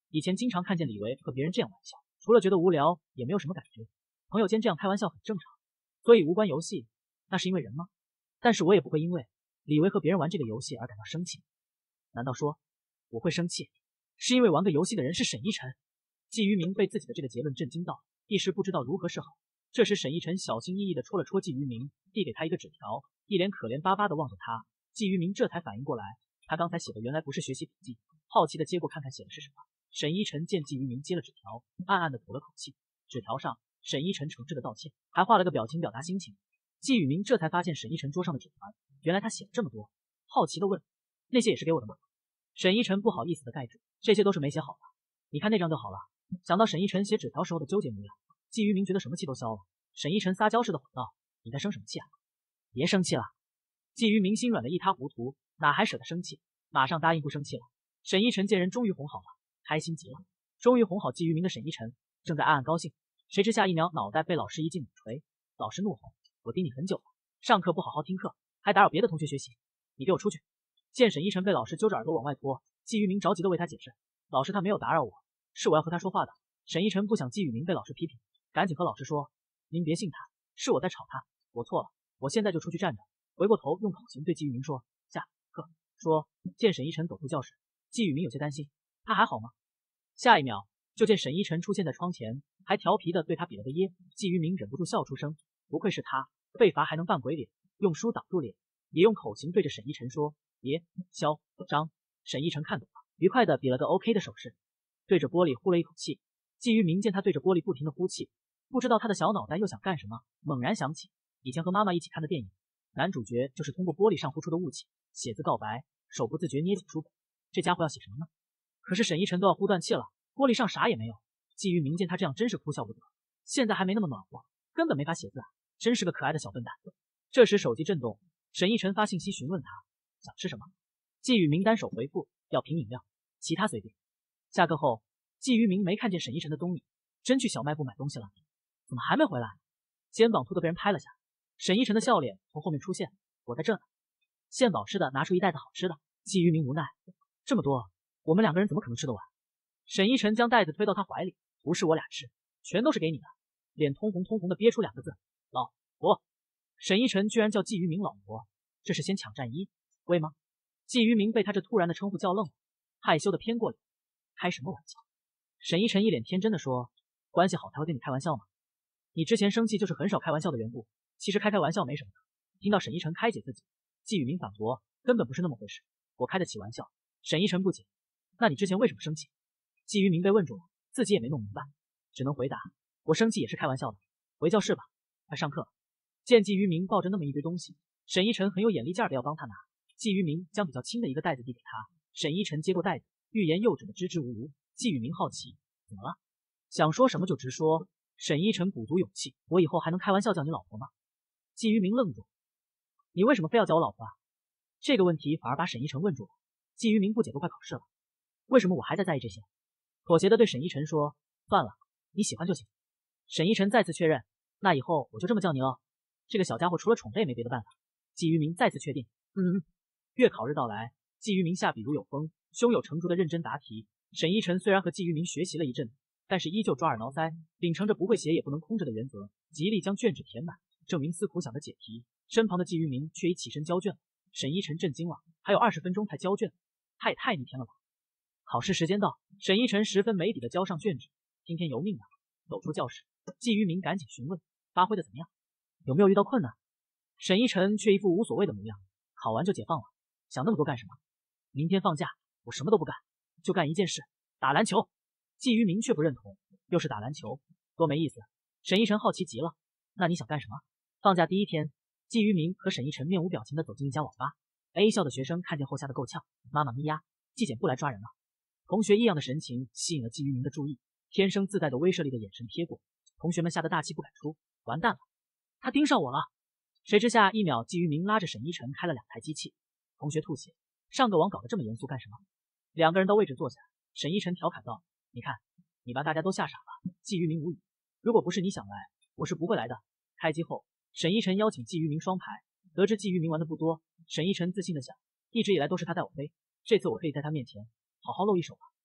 以前经常看见李维和别人这样玩笑，除了觉得无聊，也没有什么感觉。朋友间这样开玩笑很正常，所以无关游戏，那是因为人吗？但是我也不会因为李维和别人玩这个游戏而感到生气。难道说我会生气，是因为玩个游戏的人是沈一晨？季于明被自己的这个结论震惊到，一时不知道如何是好。这时沈一晨小心翼翼地戳了戳季于明，递给他一个纸条，一脸可怜巴巴地望着他。季于明这才反应过来，他刚才写的原来不是学习笔记，好奇地接过看看写的是什么。沈一晨见季于明接了纸条，暗暗地吐了口气。纸条上沈一晨诚挚的道歉，还画了个表情表达心情。季宇明这才发现沈一晨桌上的纸团，原来他写了这么多，好奇地问：“那些也是给我的吗？”沈一晨不好意思地盖住：“这些都是没写好的，你看那张就好了。”想到沈一晨写纸条时候的纠结模样，季于明觉得什么气都消了。沈一晨撒娇似的吼道：“你在生什么气啊？别生气了。”季于明心软得一塌糊涂，哪还舍得生气，马上答应不生气了。沈一晨见人终于哄好了，开心极了。终于哄好季于明的沈一晨正在暗暗高兴，谁知下一秒脑袋被老师一记猛锤。老师怒吼：“我盯你很久了，上课不好好听课，还打扰别的同学学习，你给我出去！”见沈一晨被老师揪着耳朵往外拖，季于明着急地为他解释：“老师他没有打扰我，是我要和他说话的。”沈一晨不想季宇明被老师批评，赶紧和老师说：“您别信他，是我在吵他，我错了，我现在就出去站着。”回过头用口型对季宇明说：“下课。”说见沈一晨走出教室，季宇明有些担心，他还好吗？下一秒就见沈一晨出现在窗前，还调皮的对他比了个耶。季宇明忍不住笑出声，不愧是他，被罚还能扮鬼脸，用书挡住脸，也用口型对着沈一晨说：“别嚣张。”沈一晨看懂了，愉快的比了个 OK 的手势，对着玻璃呼了一口气。季于明见他对着玻璃不停的呼气，不知道他的小脑袋又想干什么，猛然想起以前和妈妈一起看的电影，男主角就是通过玻璃上呼出的雾气写字告白，手不自觉捏紧书本，这家伙要写什么呢？可是沈一晨都要呼断气了，玻璃上啥也没有。季于明见他这样真是哭笑不得，现在还没那么暖和，根本没法写字啊，真是个可爱的小笨蛋。这时手机震动，沈一晨发信息询问他想吃什么，季宇明单手回复要瓶饮料，其他随便。下课后季于明没看见沈一晨的踪影，真去小卖部买东西了？怎么还没回来？肩膀突的被人拍了下，沈一晨的笑脸从后面出现：“我在这呢。”献宝似的拿出一袋子好吃的。季于明无奈：“这么多，我们两个人怎么可能吃得完？”沈一晨将袋子推到他怀里：“不是我俩吃，全都是给你的。”脸通红通红的憋出两个字：“老婆。”沈一晨居然叫季于明老婆，这是先抢占一位吗？季于明被他这突然的称呼叫愣了，害羞的偏过脸：“开什么玩笑？”沈一晨一脸天真的说：“关系好才会跟你开玩笑吗？你之前生气就是很少开玩笑的缘故，其实开玩笑没什么的。”听到沈一晨开解自己，季宇明反驳：“根本不是那么回事，我开得起玩笑。”沈一晨不解：“那你之前为什么生气？”季宇明被问住了，自己也没弄明白，只能回答：“我生气也是开玩笑的。回教室吧，快上课了。”见季宇明抱着那么一堆东西，沈一晨很有眼力劲儿的要帮他拿。季宇明将比较轻的一个袋子递给他，沈一晨接过袋子，欲言又止的支支吾吾。季宇明好奇：“怎么了？想说什么就直说。”沈一晨鼓足勇气：“我以后还能开玩笑叫你老婆吗？”季于明愣住：“你为什么非要叫我老婆啊？”这个问题反而把沈一晨问住了。季于明不解：“都快考试了，为什么我还在意这些？”妥协的对沈一晨说：“算了，你喜欢就行。”沈一晨再次确认：“那以后我就这么叫你了。”这个小家伙除了宠他也没别的办法。季于明再次确定：“月考日到来，季于明下笔如有风，胸有成竹的认真答题。沈一晨虽然和季于明学习了一阵，但是依旧抓耳挠腮，秉承着不会写也不能空着的原则，极力将卷纸填满，证明思苦想的解题。身旁的季于明却已起身交卷了。沈一晨震惊了，还有20分钟才交卷，他也太逆天了吧！考试时间到，沈一晨十分没底的交上卷纸，听天由命的走出教室。季于明赶紧询问：“发挥的怎么样？有没有遇到困难？”沈一晨却一副无所谓的模样：“考完就解放了，想那么多干什么？明天放假，我什么都不干，就干一件事，打篮球。”季于明却不认同：“又是打篮球，多没意思。”沈一晨好奇极了：“那你想干什么？”放假第一天，季于明和沈一晨面无表情地走进一家网吧。A 校的学生看见后吓得够呛：“妈妈咪呀，纪检部来抓人了！”同学异样的神情吸引了季于明的注意，天生自带的威慑力的眼神瞥过，同学们吓得大气不敢出。完蛋了，他盯上我了！谁知下一秒，季于明拉着沈一晨开了2台机器。同学吐血：“上个网搞得这么严肃干什么？”两个人到位置坐下，沈一晨调侃道：“你看，你把大家都吓傻了。”季于明无语：“如果不是你想来，我是不会来的。”开机后，沈一晨邀请季于明双排，得知季于明玩的不多，沈一晨自信的想：一直以来都是他带我飞，这次我可以在他面前好好露一手了。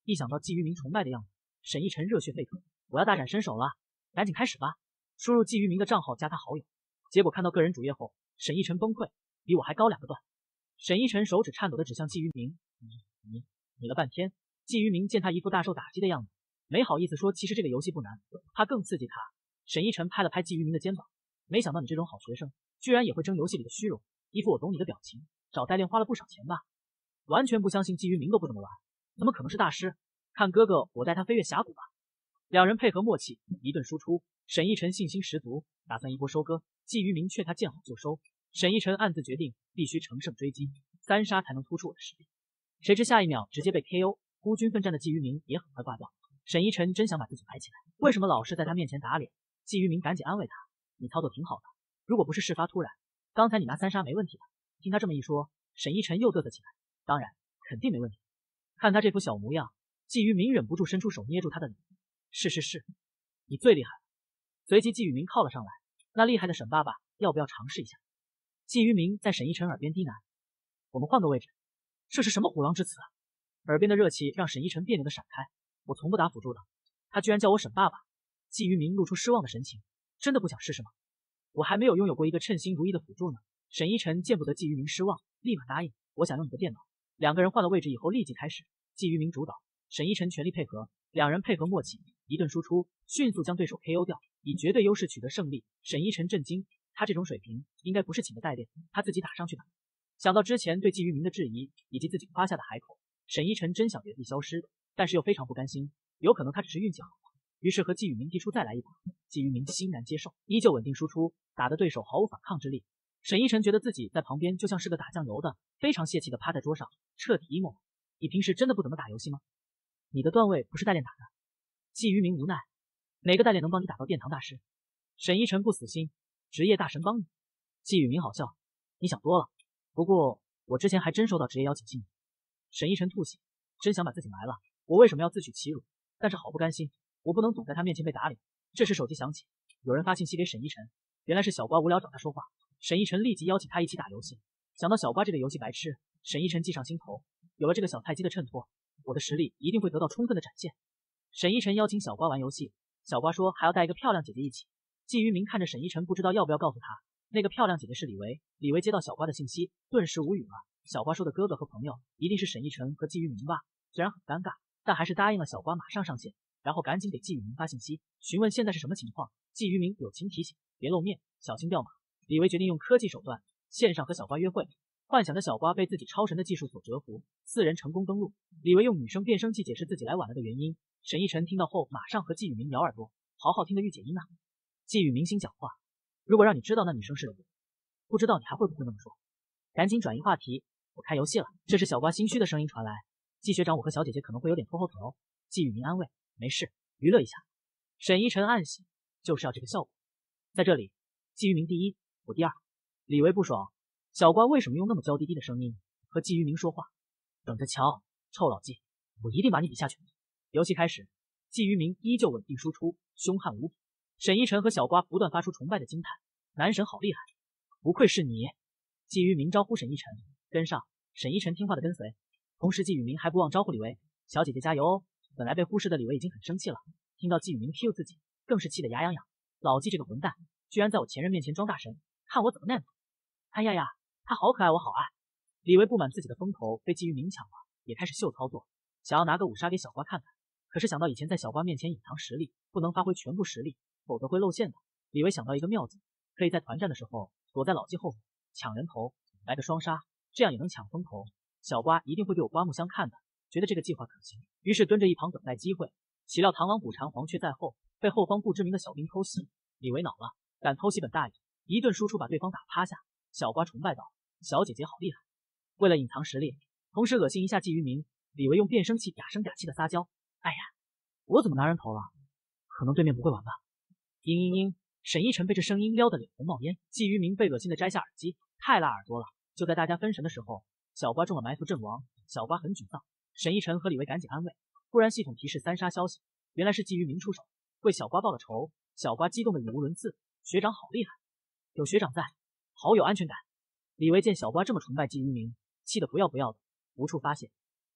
一想到季于明崇拜的样子，沈一晨热血沸腾，我要大展身手了，赶紧开始吧！输入季于明的账号加他好友，结果看到个人主页后，沈一晨崩溃，比我还高2个段。沈一晨手指颤抖的指向季于明，你了半天。季于明见他一副大受打击的样子，没好意思说，其实这个游戏不难，怕更刺激他。沈一晨拍了拍季于明的肩膀，没想到你这种好学生，居然也会争游戏里的虚荣，一副我懂你的表情。找代练花了不少钱吧？完全不相信季于明都不怎么玩，怎么可能是大师？看哥哥我带他飞越峡谷吧！两人配合默契，一顿输出。沈一晨信心十足，打算一波收割。季于明劝他见好就收。沈一晨暗自决定，必须乘胜追击，3杀才能突出我的实力。谁知下一秒直接被 KO。孤军奋战的季于明也很快挂掉。沈一晨真想把自己摆起来，为什么老是在他面前打脸？季于明赶紧安慰他，你操作挺好的，如果不是事发突然，刚才你拿3杀没问题的。听他这么一说，沈一晨又嘚瑟起来，当然肯定没问题。看他这副小模样，季于明忍不住伸出手捏住他的脸，是，你最厉害了。随即季于明靠了上来，那厉害的沈爸爸要不要尝试一下？季于明在沈一晨耳边低喃，我们换个位置。这是什么虎狼之词啊！耳边的热气让沈一晨别扭的闪开，我从不打辅助的，他居然叫我沈爸爸。季于明露出失望的神情，真的不想试试吗？我还没有拥有过一个称心如意的辅助呢。沈一晨见不得季于明失望，立马答应，我想用你的电脑。两个人换了位置以后立即开始，季于明主导，沈一晨全力配合，两人配合默契，一顿输出，迅速将对手 KO 掉，以绝对优势取得胜利。沈一晨震惊，他这种水平应该不是请的代练，他自己打上去吧。想到之前对季于明的质疑以及自己夸下的海口，沈一晨真想原地消失，但是又非常不甘心，有可能他只是运气好，于是和季宇明提出再来一把。季于明欣然接受，依旧稳定输出，打得对手毫无反抗之力。沈一晨觉得自己在旁边就像是个打酱油的，非常泄气的趴在桌上，彻底 emo 了。你平时真的不怎么打游戏吗？你的段位不是代练打的？季于明无奈，哪个代练能帮你打到殿堂大师？沈一晨不死心，职业大神帮你。季宇明好笑，你想多了。不过我之前还真收到职业邀请信。沈一晨吐血，真想把自己埋了。我为什么要自取其辱？但是好不甘心，我不能总在他面前被打脸。这时手机响起，有人发信息给沈一晨，原来是小瓜无聊找他说话。沈一晨立即邀请他一起打游戏。想到小瓜这个游戏白痴，沈一晨计上心头，有了这个小菜鸡的衬托，我的实力一定会得到充分的展现。沈一晨邀请小瓜玩游戏，小瓜说还要带一个漂亮姐姐一起。季于明看着沈一晨，不知道要不要告诉他，那个漂亮姐姐是李维。李维接到小瓜的信息，顿时无语了。小瓜说的哥哥和朋友一定是沈一晨和季于明吧？虽然很尴尬，但还是答应了小瓜马上上线，然后赶紧给季于明发信息，询问现在是什么情况。季于明友情提醒，别露面，小心掉马。李维决定用科技手段线上和小瓜约会，幻想着小瓜被自己超神的技术所折服。4人成功登录，李维用女生变声器解释自己来晚了的原因。沈一晨听到后马上和季宇明咬耳朵，好好听的御姐音啊。季宇明心讲话，如果让你知道那女生是谁，不知道你还会不会那么说？赶紧转移话题，我开游戏了。这时小瓜心虚的声音传来，季学长，我和小姐姐可能会有点拖后腿哦。季宇明安慰，没事，娱乐一下。沈一晨暗喜，就是要这个效果。在这里，季宇明第一，我第二。李维不爽，小瓜为什么用那么娇滴滴的声音和季于明说话？等着瞧，臭老季，我一定把你比下去。游戏开始，季于明依旧稳定输出，凶悍无比。沈一晨和小瓜不断发出崇拜的惊叹，男神好厉害，不愧是你。季于明招呼沈一晨跟上，沈一晨听话的跟随。同时季宇明还不忘招呼李维，小姐姐加油哦。本来被忽视的李维已经很生气了，听到季宇明 Q 自己，更是气得牙痒痒。老季这个混蛋，居然在我前任面前装大神，看我怎么念他！哎呀呀，他好可爱，我好爱。李维不满自己的风头被季于明抢了，也开始秀操作，想要拿个5杀给小瓜看看。可是想到以前在小瓜面前隐藏实力，不能发挥全部实力，否则会露馅的。李维想到一个妙计，可以在团战的时候躲在老季后面抢人头，来个双杀，这样也能抢风头。小瓜一定会对我刮目相看的，觉得这个计划可行，于是蹲着一旁等待机会。岂料螳螂捕蝉，黄雀在后，被后方不知名的小兵偷袭。李维恼了，敢偷袭本大爷，一顿输出把对方打趴下。小瓜崇拜道：“小姐姐好厉害！”为了隐藏实力，同时恶心一下季于明，李维用变声器嗲声嗲气的撒娇：“哎呀，我怎么拿人头了？可能对面不会玩吧？”嘤嘤嘤，沈一晨被这声音撩得脸红冒烟，季于明被恶心的摘下耳机，太辣耳朵了。就在大家分神的时候，小瓜中了埋伏阵亡，小瓜很沮丧。沈一晨和李维赶紧安慰，忽然系统提示3杀消息，原来是季于明出手，为小瓜报了仇。小瓜激动的语无伦次：“学长好厉害，有学长在，好有安全感。”李维见小瓜这么崇拜季于明，气得不要不要的，无处发泄。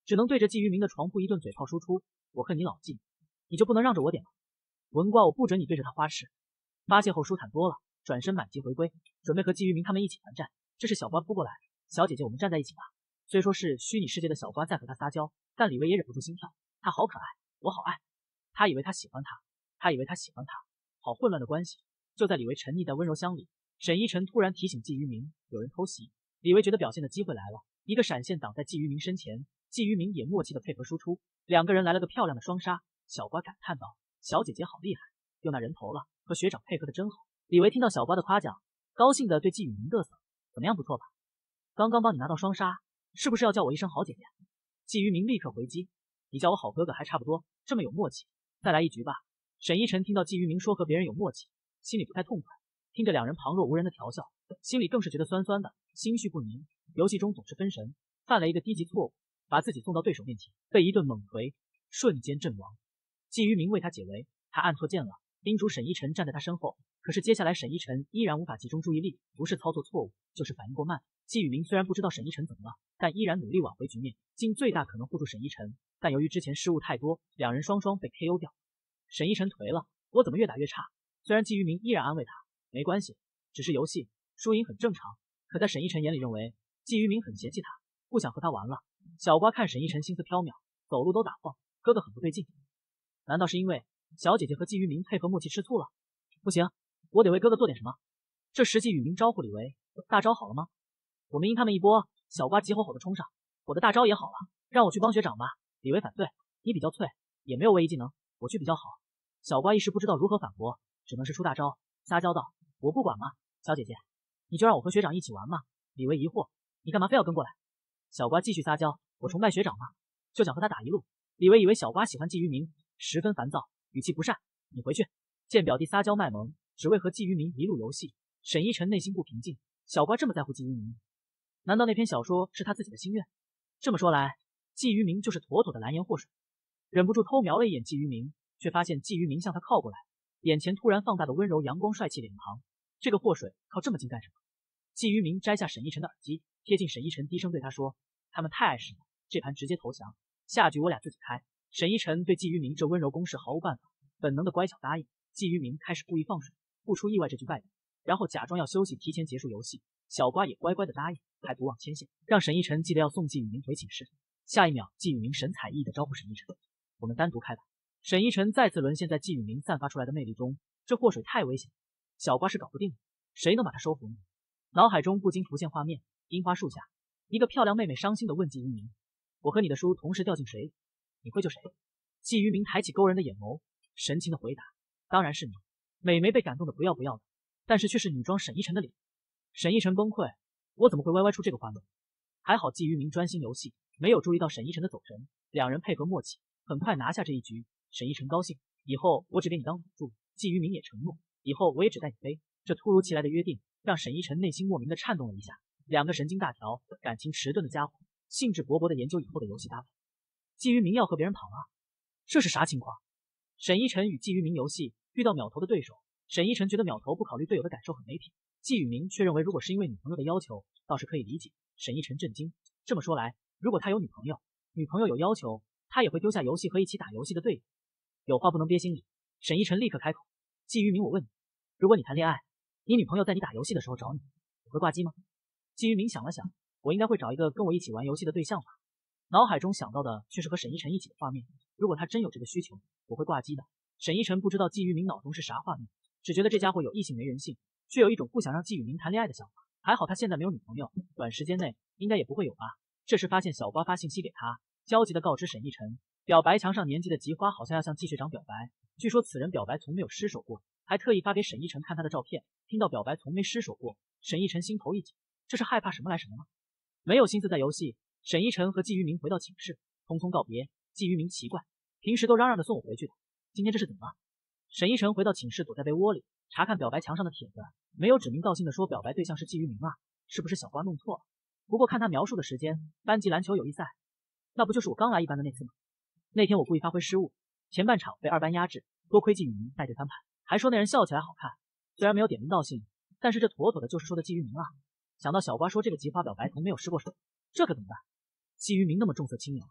只能对着季于明的床铺一顿嘴炮输出。我恨你老季，你就不能让着我点吗？文瓜，我不准你对着他花痴。发泄后舒坦多了，转身满级回归，准备和季于明他们一起团战。这时小瓜扑过来，小姐姐，我们站在一起吧。虽说是虚拟世界的小瓜在和他撒娇，但李维也忍不住心跳，他好可爱，我好爱。他以为他喜欢他，好混乱的关系。就在李维沉溺在温柔乡里，沈依晨突然提醒季于明有人偷袭。李维觉得表现的机会来了，一个闪现挡在季于明身前，季于明也默契的配合输出，两个人来了个漂亮的双杀。小瓜感叹道：“小姐姐好厉害，有那人头了，和学长配合的真好。”李维听到小瓜的夸奖，高兴的对季雨明嘚瑟：“怎么样，不错吧？刚刚帮你拿到双杀，是不是要叫我一声好姐姐？”季于明立刻回击：“你叫我好哥哥还差不多，这么有默契，再来一局吧。”沈依晨听到季于明说和别人有默契，心里不太痛快，听着两人旁若无人的调笑，心里更是觉得酸酸的，心绪不宁。游戏中总是分神，犯了一个低级错误，把自己送到对手面前，被一顿猛锤，瞬间阵亡。季于明为他解围，他按错键了，叮嘱沈依晨站在他身后。可是接下来沈依晨依然无法集中注意力，不是操作错误，就是反应过慢。季雨明虽然不知道沈依晨怎么了，但依然努力挽回局面，尽最大可能护住沈依晨。但由于之前失误太多，两人双双被 KO 掉。沈依晨颓了，我怎么越打越差？虽然季于明依然安慰他，没关系，只是游戏，输赢很正常。可在沈依晨眼里认为季于明很嫌弃他，不想和他玩了。小瓜看沈依晨心思飘渺，走路都打晃，哥哥很不对劲。难道是因为小姐姐和季于明配合默契吃醋了？不行，我得为哥哥做点什么。这时季雨明招呼李维：“大招好了吗？我们赢他们一波。”小瓜急吼吼的冲上：“我的大招也好了，让我去帮学长吧。”李维反对：“你比较脆，也没有位移技能，我去比较好。”小瓜一时不知道如何反驳，只能是出大招，撒娇道：“我不管嘛，小姐姐，你就让我和学长一起玩嘛。”李维疑惑：“你干嘛非要跟过来？”小瓜继续撒娇：“我崇拜学长嘛，就想和他打一路。”李维以为小瓜喜欢季于明，十分烦躁，语气不善：“你回去。”见表弟撒娇卖萌，只为和季于明一路游戏，沈依晨内心不平静。小瓜这么在乎季于明，难道那篇小说是他自己的心愿？这么说来，季于明就是妥妥的蓝颜祸水。忍不住偷瞄了一眼季于明，却发现季于明向他靠过来，眼前突然放大的温柔阳光帅气脸庞。这个祸水靠这么近干什么？季于明摘下沈依晨的耳机，贴近沈依晨，低声对他说：“他们太碍事了，这盘直接投降，下局我俩自己开。”沈依晨对季于明这温柔攻势毫无办法，本能的乖巧答应。季于明开始故意放水，不出意外这局败掉，然后假装要休息，提前结束游戏。小瓜也乖乖的答应，还独往牵线，让沈依晨记得要送季雨明回寝室。下一秒，季雨明神采奕奕的招呼沈依晨：“我们单独开吧。”沈依晨再次沦陷在季雨明散发出来的魅力中，这祸水太危险，小瓜是搞不定的，谁能把他收服呢？脑海中不禁浮现画面，樱花树下，一个漂亮妹妹伤心的问季于明：“我和你的书同时掉进水里，你会救谁？”季于明抬起勾人的眼眸，神情的回答：“当然是你。”美眉被感动的不要不要的，但是却是女装沈依晨的脸。沈依晨崩溃：“我怎么会歪歪出这个花呢？”还好季于明专心游戏，没有注意到沈依晨的走神，两人配合默契，很快拿下这一局。沈依晨高兴：“以后我只给你当辅助。”季于明也承诺：“以后我也只带你飞。”这突如其来的约定让沈依晨内心莫名的颤动了一下。两个神经大条、感情迟钝的家伙，兴致勃勃的研究以后的游戏搭配。季于明要和别人跑了，这是啥情况？沈依晨与季于明游戏，遇到秒头的对手，沈依晨觉得秒头不考虑队友的感受很没品，季雨明却认为如果是因为女朋友的要求，倒是可以理解。沈依晨震惊，这么说来，如果他有女朋友，女朋友有要求，他也会丢下游戏和一起打游戏的队友。有话不能憋心里。沈依晨立刻开口：“季于明，我问你，如果你谈恋爱，你女朋友在你打游戏的时候找你，你会挂机吗？”季于明想了想，我应该会找一个跟我一起玩游戏的对象吧。脑海中想到的却是和沈依晨一起的画面。如果他真有这个需求，我会挂机的。沈依晨不知道季于明脑中是啥画面，只觉得这家伙有异性没人性，却有一种不想让季雨明谈恋爱的想法。还好他现在没有女朋友，短时间内应该也不会有吧。这时发现小瓜发信息给他，焦急的告知沈依晨，表白墙上年纪的吉花好像要向季学长表白，据说此人表白从没有失手过，还特意发给沈依晨看他的照片。听到表白从没失手过，沈依晨心头一紧，这是害怕什么来什么吗？没有心思在游戏。沈依晨和季于明回到寝室，匆匆告别。季于明奇怪，平时都嚷嚷着送我回去的，今天这是怎么了？沈依晨回到寝室，躲在被窝里查看表白墙上的帖子，没有指名道姓的说表白对象是季于明啊，是不是小瓜弄错了？不过看他描述的时间，班级篮球友谊赛，那不就是我刚来一班的那次吗？那天我故意发挥失误，前半场被二班压制，多亏季于明带队翻盘，还说那人笑起来好看，虽然没有点名道姓，但是这妥妥的就是说的季于明啊。想到小瓜说这个吉花表白从没有失过手，这可怎么办？季于明那么重色轻友，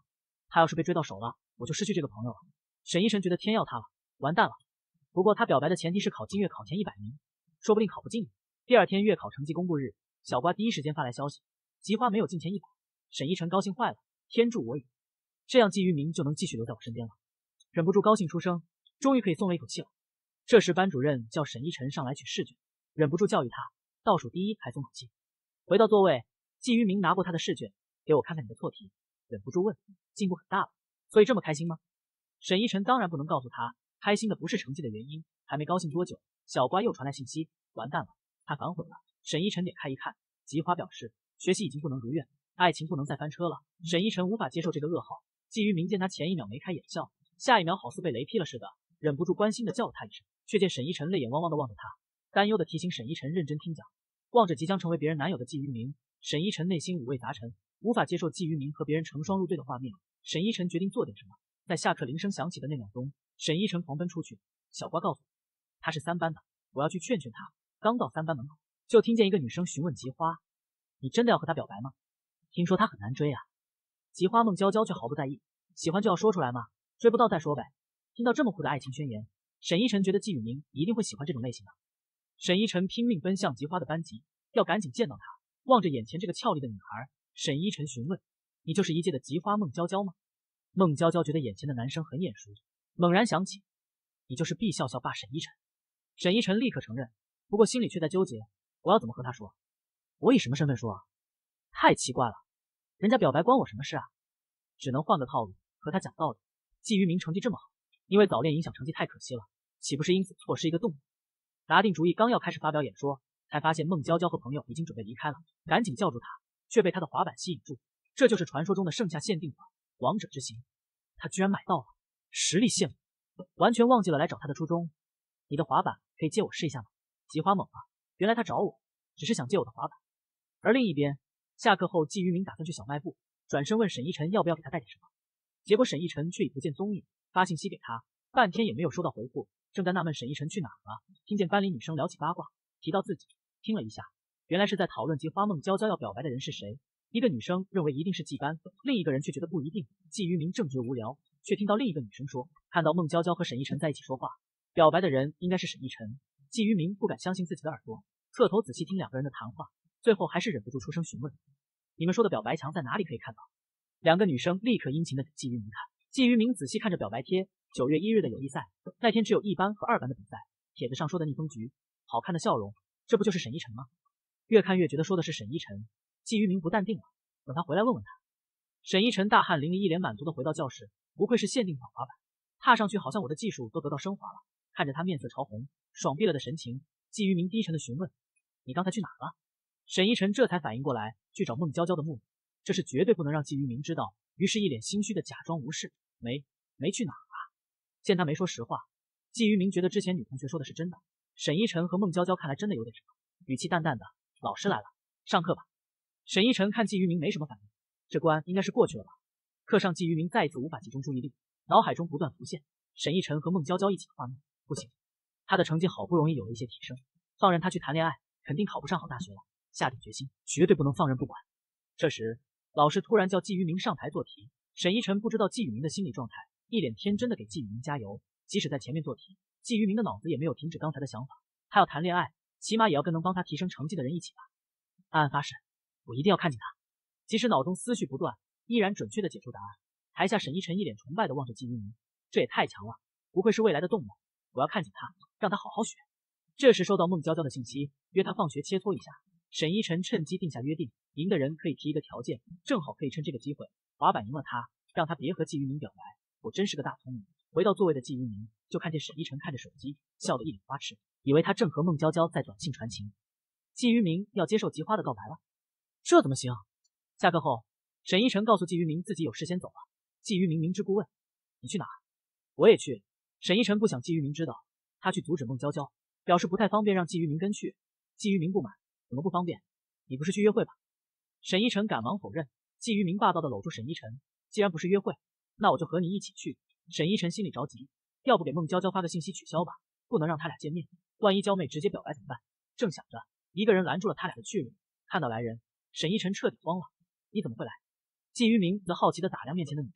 他要是被追到手了，我就失去这个朋友了。沈一晨觉得天要塌了，完蛋了。不过他表白的前提是考进月考前100名，说不定考不进。第二天月考成绩公布日，小瓜第一时间发来消息，吉花没有进前100。沈一晨高兴坏了，天助我也！这样季于明就能继续留在我身边了。忍不住高兴出声，终于可以松了一口气了。这时班主任叫沈一晨上来取试卷，忍不住教育他，倒数第一还松口气。回到座位，季于明拿过他的试卷，给我看看你的错题，忍不住问，进步很大了，所以这么开心吗？沈一晨当然不能告诉他，开心的不是成绩的原因。还没高兴多久，小瓜又传来信息，完蛋了，他反悔了。沈一晨点开一看，吉花表示学习已经不能如愿，爱情不能再翻车了。沈一晨无法接受这个噩耗。季于明见他前一秒眉开眼笑，下一秒好似被雷劈了似的，忍不住关心的叫了他一声，却见沈一晨泪眼汪汪的望着他，担忧的提醒沈一晨认真听讲。望着即将成为别人男友的季于明，沈一晨内心五味杂陈，无法接受季于明和别人成双入对的画面。沈一晨决定做点什么。在下课铃声响起的那秒钟，沈一晨狂奔出去。小瓜告诉我，他是3班的，我要去劝劝他。刚到3班门口，就听见一个女生询问吉花：“你真的要和他表白吗？听说他很难追啊。”吉花孟娇娇却毫不在意，喜欢就要说出来嘛，追不到再说呗。听到这么酷的爱情宣言，沈一晨觉得季雨明一定会喜欢这种类型的。沈一晨拼命奔向吉花的班级，要赶紧见到她。望着眼前这个俏丽的女孩，沈一晨询问：“你就是一届的吉花孟娇娇吗？”孟娇娇觉得眼前的男生很眼熟，猛然想起，你就是毕笑笑爸沈一晨。沈一晨立刻承认，不过心里却在纠结，我要怎么和他说？我以什么身份说啊？太奇怪了，人家表白关我什么事啊？只能换个套路和他讲道理。季于明成绩这么好，因为早恋影响成绩太可惜了，岂不是因此错失一个动物？拿定主意，刚要开始发表演说，才发现孟娇娇和朋友已经准备离开了，赶紧叫住他，却被他的滑板吸引住。这就是传说中的盛夏限定款王者之心，他居然买到了，实力羡慕，完全忘记了来找他的初衷。你的滑板可以借我试一下吗？吉花懵了，原来他找我只是想借我的滑板。而另一边，下课后季于明打算去小卖部，转身问沈一晨要不要给他带点什么，结果沈一晨却已不见踪影，发信息给他，半天也没有收到回复。正在纳闷沈一晨去哪了，听见班里女生聊起八卦，提到自己，听了一下，原来是在讨论吉花孟娇娇要表白的人是谁。一个女生认为一定是季班，另一个人却觉得不一定。季于明正觉无聊，却听到另一个女生说，看到孟娇娇和沈一晨在一起说话，表白的人应该是沈一晨。季于明不敢相信自己的耳朵，侧头仔细听两个人的谈话，最后还是忍不住出声询问：“你们说的表白墙在哪里可以看到？”两个女生立刻殷勤的给季于明看。季于明仔细看着表白贴，9月1日的友谊赛，那天只有1班和2班的比赛，帖子上说的逆风局，好看的笑容，这不就是沈一晨吗？越看越觉得说的是沈一晨，季于明不淡定了，等他回来问问他。沈一晨大汗淋漓，一脸满足的回到教室，不愧是限定款滑板，踏上去好像我的技术都得到升华了。看着他面色潮红，爽毙了的神情，季于明低沉的询问：“你刚才去哪了？”沈一晨这才反应过来，去找孟娇娇的目的，这是绝对不能让季于明知道，于是一脸心虚的假装无视：“没去哪啊？”见他没说实话，季于明觉得之前女同学说的是真的，沈一晨和孟娇娇看来真的有点什么，语气淡淡的：“老师来了，上课吧。”沈一晨看季于明没什么反应，这关应该是过去了吧。课上季于明再一次无法集中注意力，脑海中不断浮现沈一晨和孟娇娇一起的画面。不行，他的成绩好不容易有了一些提升，放任他去谈恋爱，肯定考不上好大学了。下定决心，绝对不能放任不管。这时，老师突然叫季于明上台做题。沈一晨不知道季于明的心理状态，一脸天真的给季于明加油。即使在前面做题，季于明的脑子也没有停止刚才的想法，他要谈恋爱，起码也要跟能帮他提升成绩的人一起吧。暗暗发誓，我一定要看见他。即使脑中思绪不断，依然准确的解出答案。台下沈一晨一脸崇拜的望着季于明，这也太强了，不愧是未来的动物，我要看见他，让他好好学。这时收到孟娇娇的信息，约他放学切磋一下。沈一晨趁机定下约定，赢的人可以提一个条件，正好可以趁这个机会滑板赢了他，让他别和季于明表白。我真是个大聪明。回到座位的季于明就看见沈一晨看着手机，笑得一脸花痴，以为他正和孟娇娇在短信传情。季于明要接受吉花的告白了，这怎么行？下课后，沈一晨告诉季于明自己有事先走了。季于明明知故问：“你去哪？”我也去。沈一晨不想季于明知道，他去阻止孟娇娇，表示不太方便让季于明跟去。季于明不满：“怎么不方便？你不是去约会吧？”沈一晨赶忙否认。季于明霸道的搂住沈一晨：“既然不是约会，那我就和你一起去。”沈一晨心里着急，要不给孟娇娇发个信息取消吧，不能让他俩见面，万一娇妹直接表白怎么办？正想着，一个人拦住了他俩的去路。看到来人，沈一晨彻底慌了：“你怎么会来？”季于明则好奇的打量面前的女生，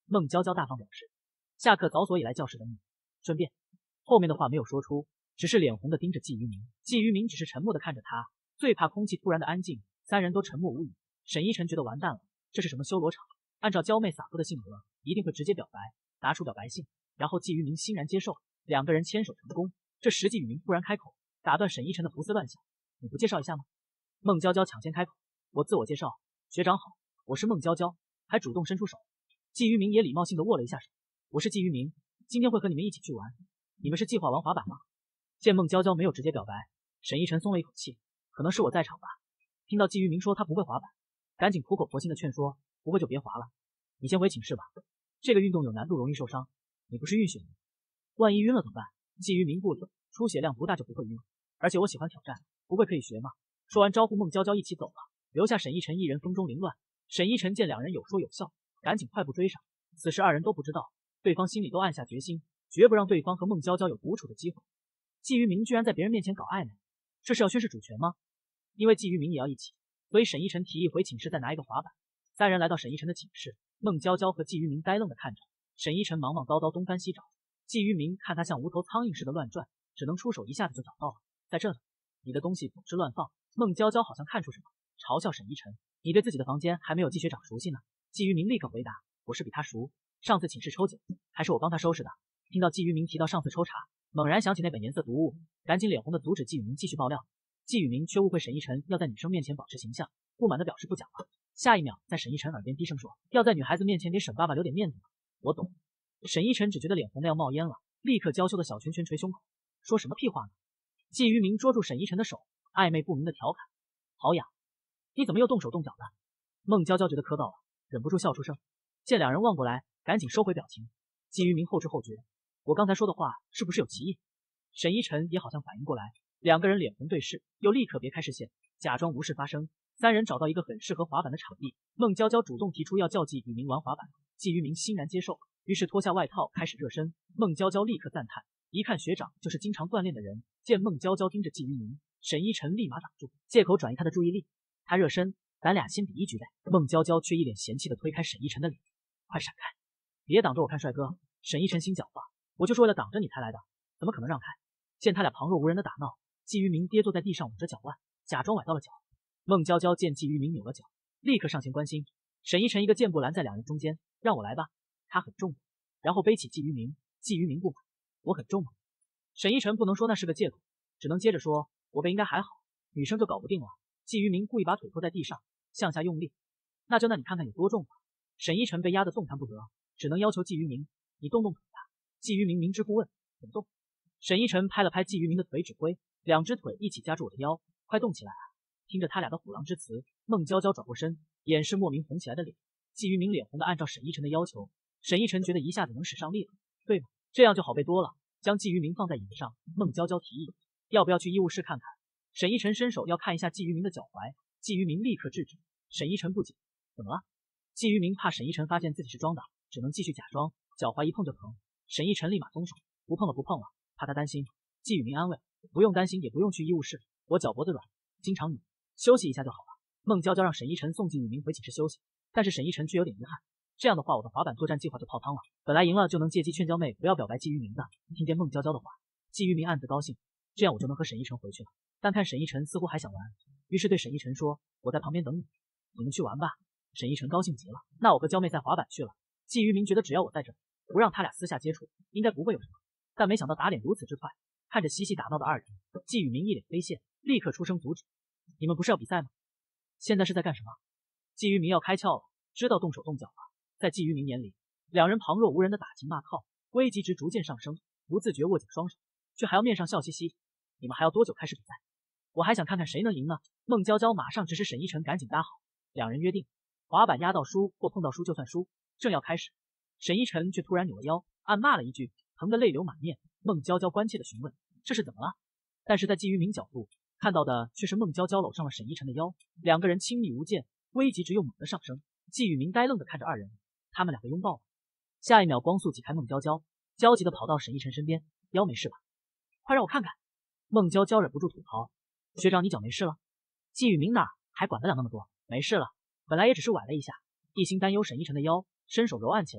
孟娇娇大方表示，下课早锁已来教室等你。顺便，后面的话没有说出，只是脸红的盯着季于明。季于明只是沉默的看着他，最怕空气突然的安静，三人都沉默无语。沈依晨觉得完蛋了，这是什么修罗场？按照娇媚洒脱的性格，一定会直接表白，拿出表白信，然后季于明欣然接受，两个人牵手成功。这时季雨明突然开口，打断沈依晨的胡思乱想，你不介绍一下吗？孟娇娇抢先开口，我自我介绍，学长好，我是孟娇娇，还主动伸出手。季于明也礼貌性的握了一下手，我是季于明，今天会和你们一起去玩，你们是计划玩滑板吗？见孟娇娇没有直接表白，沈依晨松了一口气，可能是我在场吧。听到季于明说他不会滑板，赶紧苦口婆心的劝说，不会就别滑了，你先回寝室吧，这个运动有难度，容易受伤，你不是晕血吗？万一晕了怎么办？季于明不理，出血量不大就不会晕，而且我喜欢挑战，不会可以学吗？说完招呼孟娇娇一起走了，留下沈依晨一人风中凌乱。沈依晨见两人有说有笑，赶紧快步追上。此时二人都不知道，对方心里都暗下决心，绝不让对方和孟娇娇有独处的机会。季于明居然在别人面前搞暧昧，这是要宣示主权吗？因为季于明也要一起，所以沈依晨提议回寝室再拿一个滑板。三人来到沈依晨的寝室，孟娇娇和季于明呆愣的看着，沈依晨忙忙叨叨东翻西找。季于明看他像无头苍蝇似的乱转，只能出手一下子就找到了，在这呢，你的东西总是乱放。孟娇娇好像看出什么，嘲笑沈依晨，你对自己的房间还没有季学长熟悉呢。季于明立刻回答，我是比他熟，上次寝室抽检还是我帮他收拾的。听到季于明提到上次抽查，猛然想起那本颜色读物，赶紧脸红的阻止季宇明继续爆料。季宇明却误会沈依晨要在女生面前保持形象，不满的表示不讲了。下一秒在沈依晨耳边低声说，要在女孩子面前给沈爸爸留点面子嘛。我懂。沈依晨只觉得脸红的要冒烟了，立刻娇羞的小拳拳捶胸口，说什么屁话呢？季于明捉住沈依晨的手，暧昧不明的调侃，好痒，你怎么又动手动脚的？孟娇娇觉得磕到了，忍不住笑出声。见两人望过来，赶紧收回表情。季于明后知后觉，我刚才说的话是不是有歧义？沈依晨也好像反应过来，两个人脸红对视，又立刻别开视线，假装无事发生。三人找到一个很适合滑板的场地，孟娇娇主动提出要叫季宇明玩滑板，季于明欣然接受，于是脱下外套开始热身。孟娇娇立刻赞叹，一看学长就是经常锻炼的人。见孟娇娇盯着季于明，沈依晨立马挡住，借口转移他的注意力，他热身，咱俩先比一局呗。孟娇娇却一脸嫌弃的推开沈依晨的脸，快闪开，别挡着我看帅哥。沈依晨心绞吧，我就是为了挡着你才来的，怎么可能让开？见他俩旁若无人的打闹，季于明跌坐在地上捂着脚腕，假装崴到了脚。孟娇娇见季于明扭了脚，立刻上前关心。沈依晨一个箭步拦在两人中间，让我来吧，他很重的，然后背起季于明。季于明不满，我很重吗？沈依晨不能说那是个借口，只能接着说，我背应该还好，女生就搞不定了。季于明故意把腿拖在地上，向下用力，那你看看有多重吧。沈依晨被压得动弹不得，只能要求季于明，你动动腿吧。季于明明知故问，怎么动？沈依晨拍了拍季于明的腿，指挥两只腿一起夹住我的腰，快动起来啊！听着他俩的虎狼之词，孟娇娇转过身，掩饰莫名红起来的脸。季于明脸红的按照沈依晨的要求，沈依晨觉得一下子能使上力了，对吗？这样就好背多了。将季于明放在椅子上，孟娇娇提议，要不要去医务室看看？沈依晨伸手要看一下季于明的脚踝，季于明立刻制止。沈依晨不解，怎么了？季于明怕沈依晨发现自己是装的，只能继续假装，脚踝一碰就疼。沈依晨立马松手，不碰了不碰了，怕他担心。季于明安慰，不用担心，也不用去医务室，我脚脖子软，经常扭，休息一下就好了。孟娇娇让沈依晨送季于明回寝室休息，但是沈依晨却有点遗憾，这样的话我的滑板作战计划就泡汤了。本来赢了就能借机劝娇妹不要表白季于明的，听见孟娇娇的话，季于明暗自高兴，这样我就能和沈依晨回去了。但看沈依晨似乎还想玩，于是对沈依晨说，我在旁边等你，你们去玩吧。沈依晨高兴极了，那我和娇妹在滑板去了。季于明觉得只要我在这，不让他俩私下接触，应该不会有什么，但没想到打脸如此之快。看着嬉戏打闹的二人，季宇明一脸飞线，立刻出声阻止，你们不是要比赛吗？现在是在干什么？季于明要开窍了，知道动手动脚了。在季于明眼里，两人旁若无人的打情骂俏，危急值逐渐上升，不自觉握紧双手，却还要面上笑嘻嘻。你们还要多久开始比赛？我还想看看谁能赢呢。孟娇娇马上指使沈依晨赶紧搭好，两人约定，滑板压到输或碰到输就算输。正要开始，沈依晨却突然扭了腰，暗骂了一句，疼得泪流满面。孟娇娇关切的询问，这是怎么了？但是在季于明角度看到的却是孟娇娇搂上了沈依晨的腰，两个人亲密无间，危急值又猛地上升。季宇明呆愣的看着二人，他们两个拥抱了。下一秒光速挤开孟娇娇，焦急的跑到沈依晨身边，腰没事吧？快让我看看。孟娇娇忍不住吐槽，学长你脚没事了？季宇明哪还管得了那么多，没事了，本来也只是崴了一下，一心担忧沈依晨的腰，伸手揉按起来，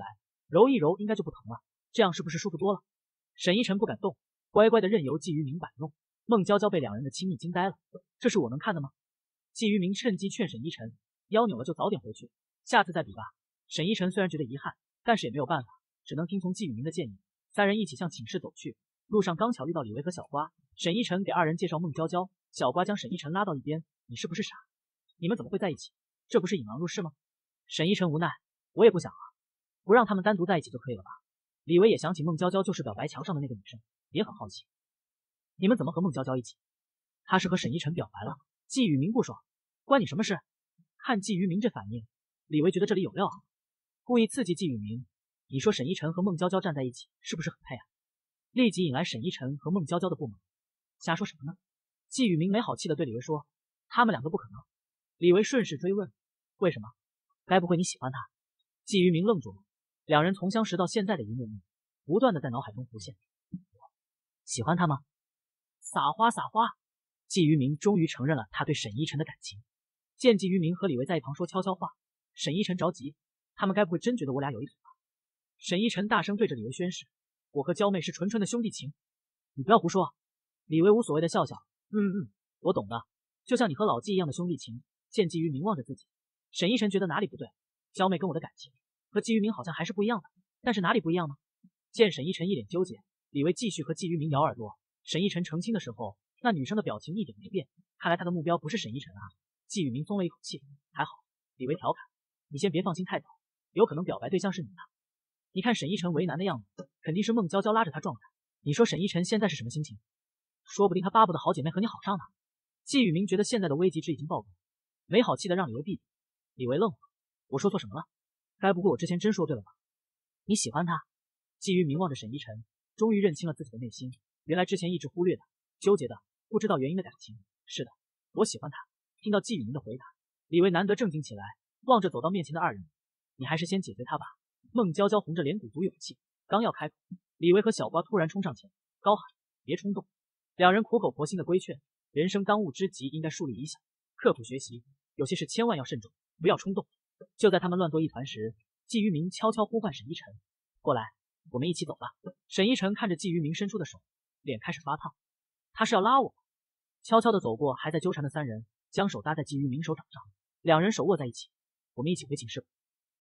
揉一揉应该就不疼了，这样是不是舒服多了？沈一晨不敢动，乖乖的任由季于明摆弄。孟娇娇被两人的亲密惊呆了，这是我能看的吗？季于明趁机劝沈一晨，腰扭了就早点回去，下次再比吧。沈一晨虽然觉得遗憾，但是也没有办法，只能听从季宇明的建议。三人一起向寝室走去，路上刚巧遇到李维和小瓜。沈一晨给二人介绍孟娇娇，小瓜将沈一晨拉到一边：“你是不是傻？你们怎么会在一起？这不是引狼入室吗？”沈一晨无奈：“我也不想啊，不让他们单独在一起就可以了吧？”李维也想起孟娇娇就是表白墙上的那个女生，也很好奇：“你们怎么和孟娇娇一起？”她是和沈一晨表白了。季宇明不爽：“关你什么事？”看季于明这反应，李维觉得这里有料啊，故意刺激季宇明：“你说沈一晨和孟娇娇站在一起，是不是很配啊？”立即引来沈一晨和孟娇娇的不满：“瞎说什么呢？”季宇明没好气的对李维说：“他们两个不可能。”李维顺势追问：“为什么？该不会你喜欢他？”季于明愣住了，两人从相识到现在的一幕幕，不断的在脑海中浮现。我喜欢他吗？撒花撒花！季于明终于承认了他对沈一晨的感情。见季于明和李维在一旁说悄悄话，沈一晨着急，他们该不会真觉得我俩有一腿吧？沈一晨大声对着李维宣誓：“我和娇妹是纯纯的兄弟情。”你不要胡说。李维无所谓的笑笑：“我懂的，就像你和老季一样的兄弟情。”见季于明望着自己，沈一晨觉得哪里不对，娇妹跟我的感情和季于明好像还是不一样的，但是哪里不一样呢？见沈一晨一脸纠结，李维继续和季于明咬耳朵。沈一晨澄清的时候，那女生的表情一点没变，看来他的目标不是沈一晨啊。季宇明松了一口气，还好。李维调侃：“你先别放心太早，有可能表白对象是你呢。”你看沈一晨为难的样子，肯定是孟娇娇拉着他状态。你说沈一晨现在是什么心情？说不定他巴不得好姐妹和你好上呢。季宇明觉得现在的危机值已经爆棚，没好气的让李维闭嘴。李维愣了：“我说错什么了？该不会我之前真说对了吧？你喜欢他？”季宇明望着沈一晨，终于认清了自己的内心，原来之前一直忽略的、纠结的、不知道原因的感情。是的，我喜欢他。听到季宇明的回答，李维难得正经起来，望着走到面前的二人：“你还是先解决他吧。”孟娇娇红着脸鼓足勇气，刚要开口，李维和小瓜突然冲上前，高喊：“别冲动！”两人苦口婆心的规劝：人生当务之急应该树立理想，刻苦学习，有些事千万要慎重，不要冲动。就在他们乱作一团时，季于明悄悄呼唤沈一晨：“过来，我们一起走吧。”沈一晨看着季于明伸出的手，脸开始发烫，他是要拉我？悄悄的走过还在纠缠的三人，将手搭在季于明手掌上，两人手握在一起：“我们一起回寝室吧。”